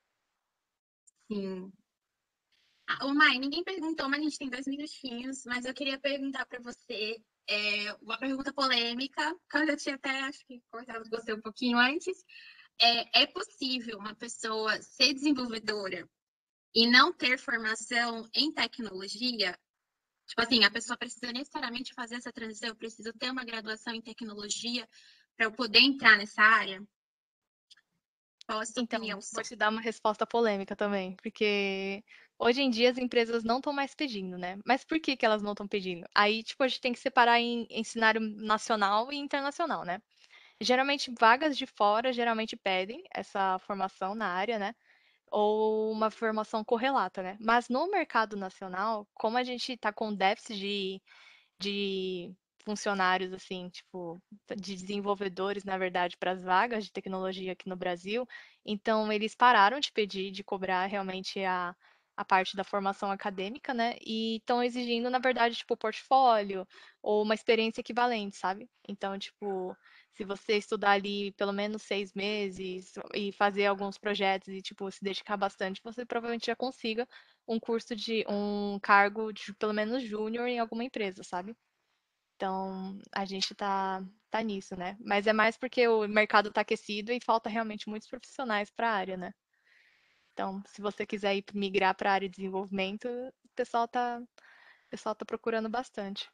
Sim. Ô, Mai, ninguém perguntou, mas a gente tem 2 minutinhos, mas eu queria perguntar para você uma pergunta polêmica, que eu já tinha até, acho que conversado com você um pouquinho antes. É possível uma pessoa ser desenvolvedora e não ter formação em tecnologia? Tipo assim, a pessoa precisa necessariamente fazer essa transição, eu preciso ter uma graduação em tecnologia para eu poder entrar nessa área? Qual a sua opinião Então, vou sobre? te dar uma resposta polêmica também, porque hoje em dia as empresas não estão mais pedindo, né? Mas por que que elas não estão pedindo? Aí, tipo, a gente tem que separar em cenário nacional e internacional, né? Geralmente, vagas de fora geralmente pedem essa formação na área, né? Ou uma formação correlata, né? Mas no mercado nacional, como a gente está com déficit funcionários, assim, tipo, de desenvolvedores, na verdade, para as vagas de tecnologia aqui no Brasil. Então, eles pararam de pedir, de cobrar realmente a parte da formação acadêmica, né? E estão exigindo, na verdade, tipo, portfólio ou uma experiência equivalente, sabe? Então, tipo, se você estudar ali pelo menos 6 meses e fazer alguns projetos e, tipo, se dedicar bastante, você provavelmente já consiga um cargo de pelo menos júnior em alguma empresa, sabe? Então, a gente tá nisso, né? Mas é mais porque o mercado tá aquecido e falta realmente muitos profissionais para a área, né? Então, se você quiser ir migrar para a área de desenvolvimento, o pessoal tá procurando bastante.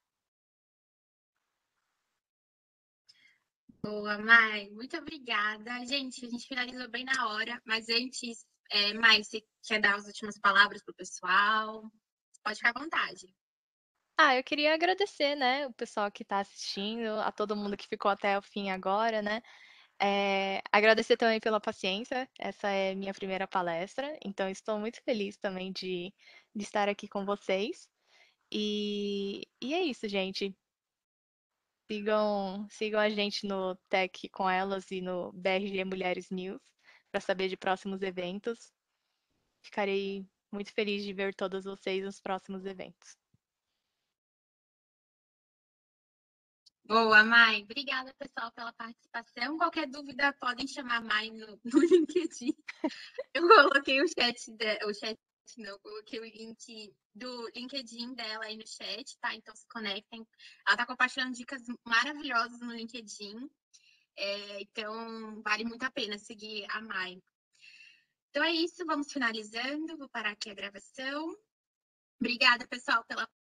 Boa, Mai. Muito obrigada. Gente, a gente finalizou bem na hora, mas antes, Mai, você quer dar as últimas palavras pro pessoal? Pode ficar à vontade. Ah, eu queria agradecer, né, o pessoal que está assistindo, a todo mundo que ficou até o fim agora, né? Agradecer também pela paciência. Essa é minha primeira palestra, então estou muito feliz também de estar aqui com vocês. E é isso, gente. Sigam a gente no Tech com Elas e no BRG Mulheres News para saber de próximos eventos. Ficarei muito feliz de ver todas vocês nos próximos eventos. Boa, Mai. Obrigada, pessoal, pela participação. Qualquer dúvida, podem chamar a Mai no LinkedIn. Eu coloquei o chat não, coloquei o link do LinkedIn dela aí no chat, tá? Então se conectem. Ela tá compartilhando dicas maravilhosas no LinkedIn. Então vale muito a pena seguir a Mai. Então é isso, vamos finalizando. Vou parar aqui a gravação. Obrigada, pessoal, pela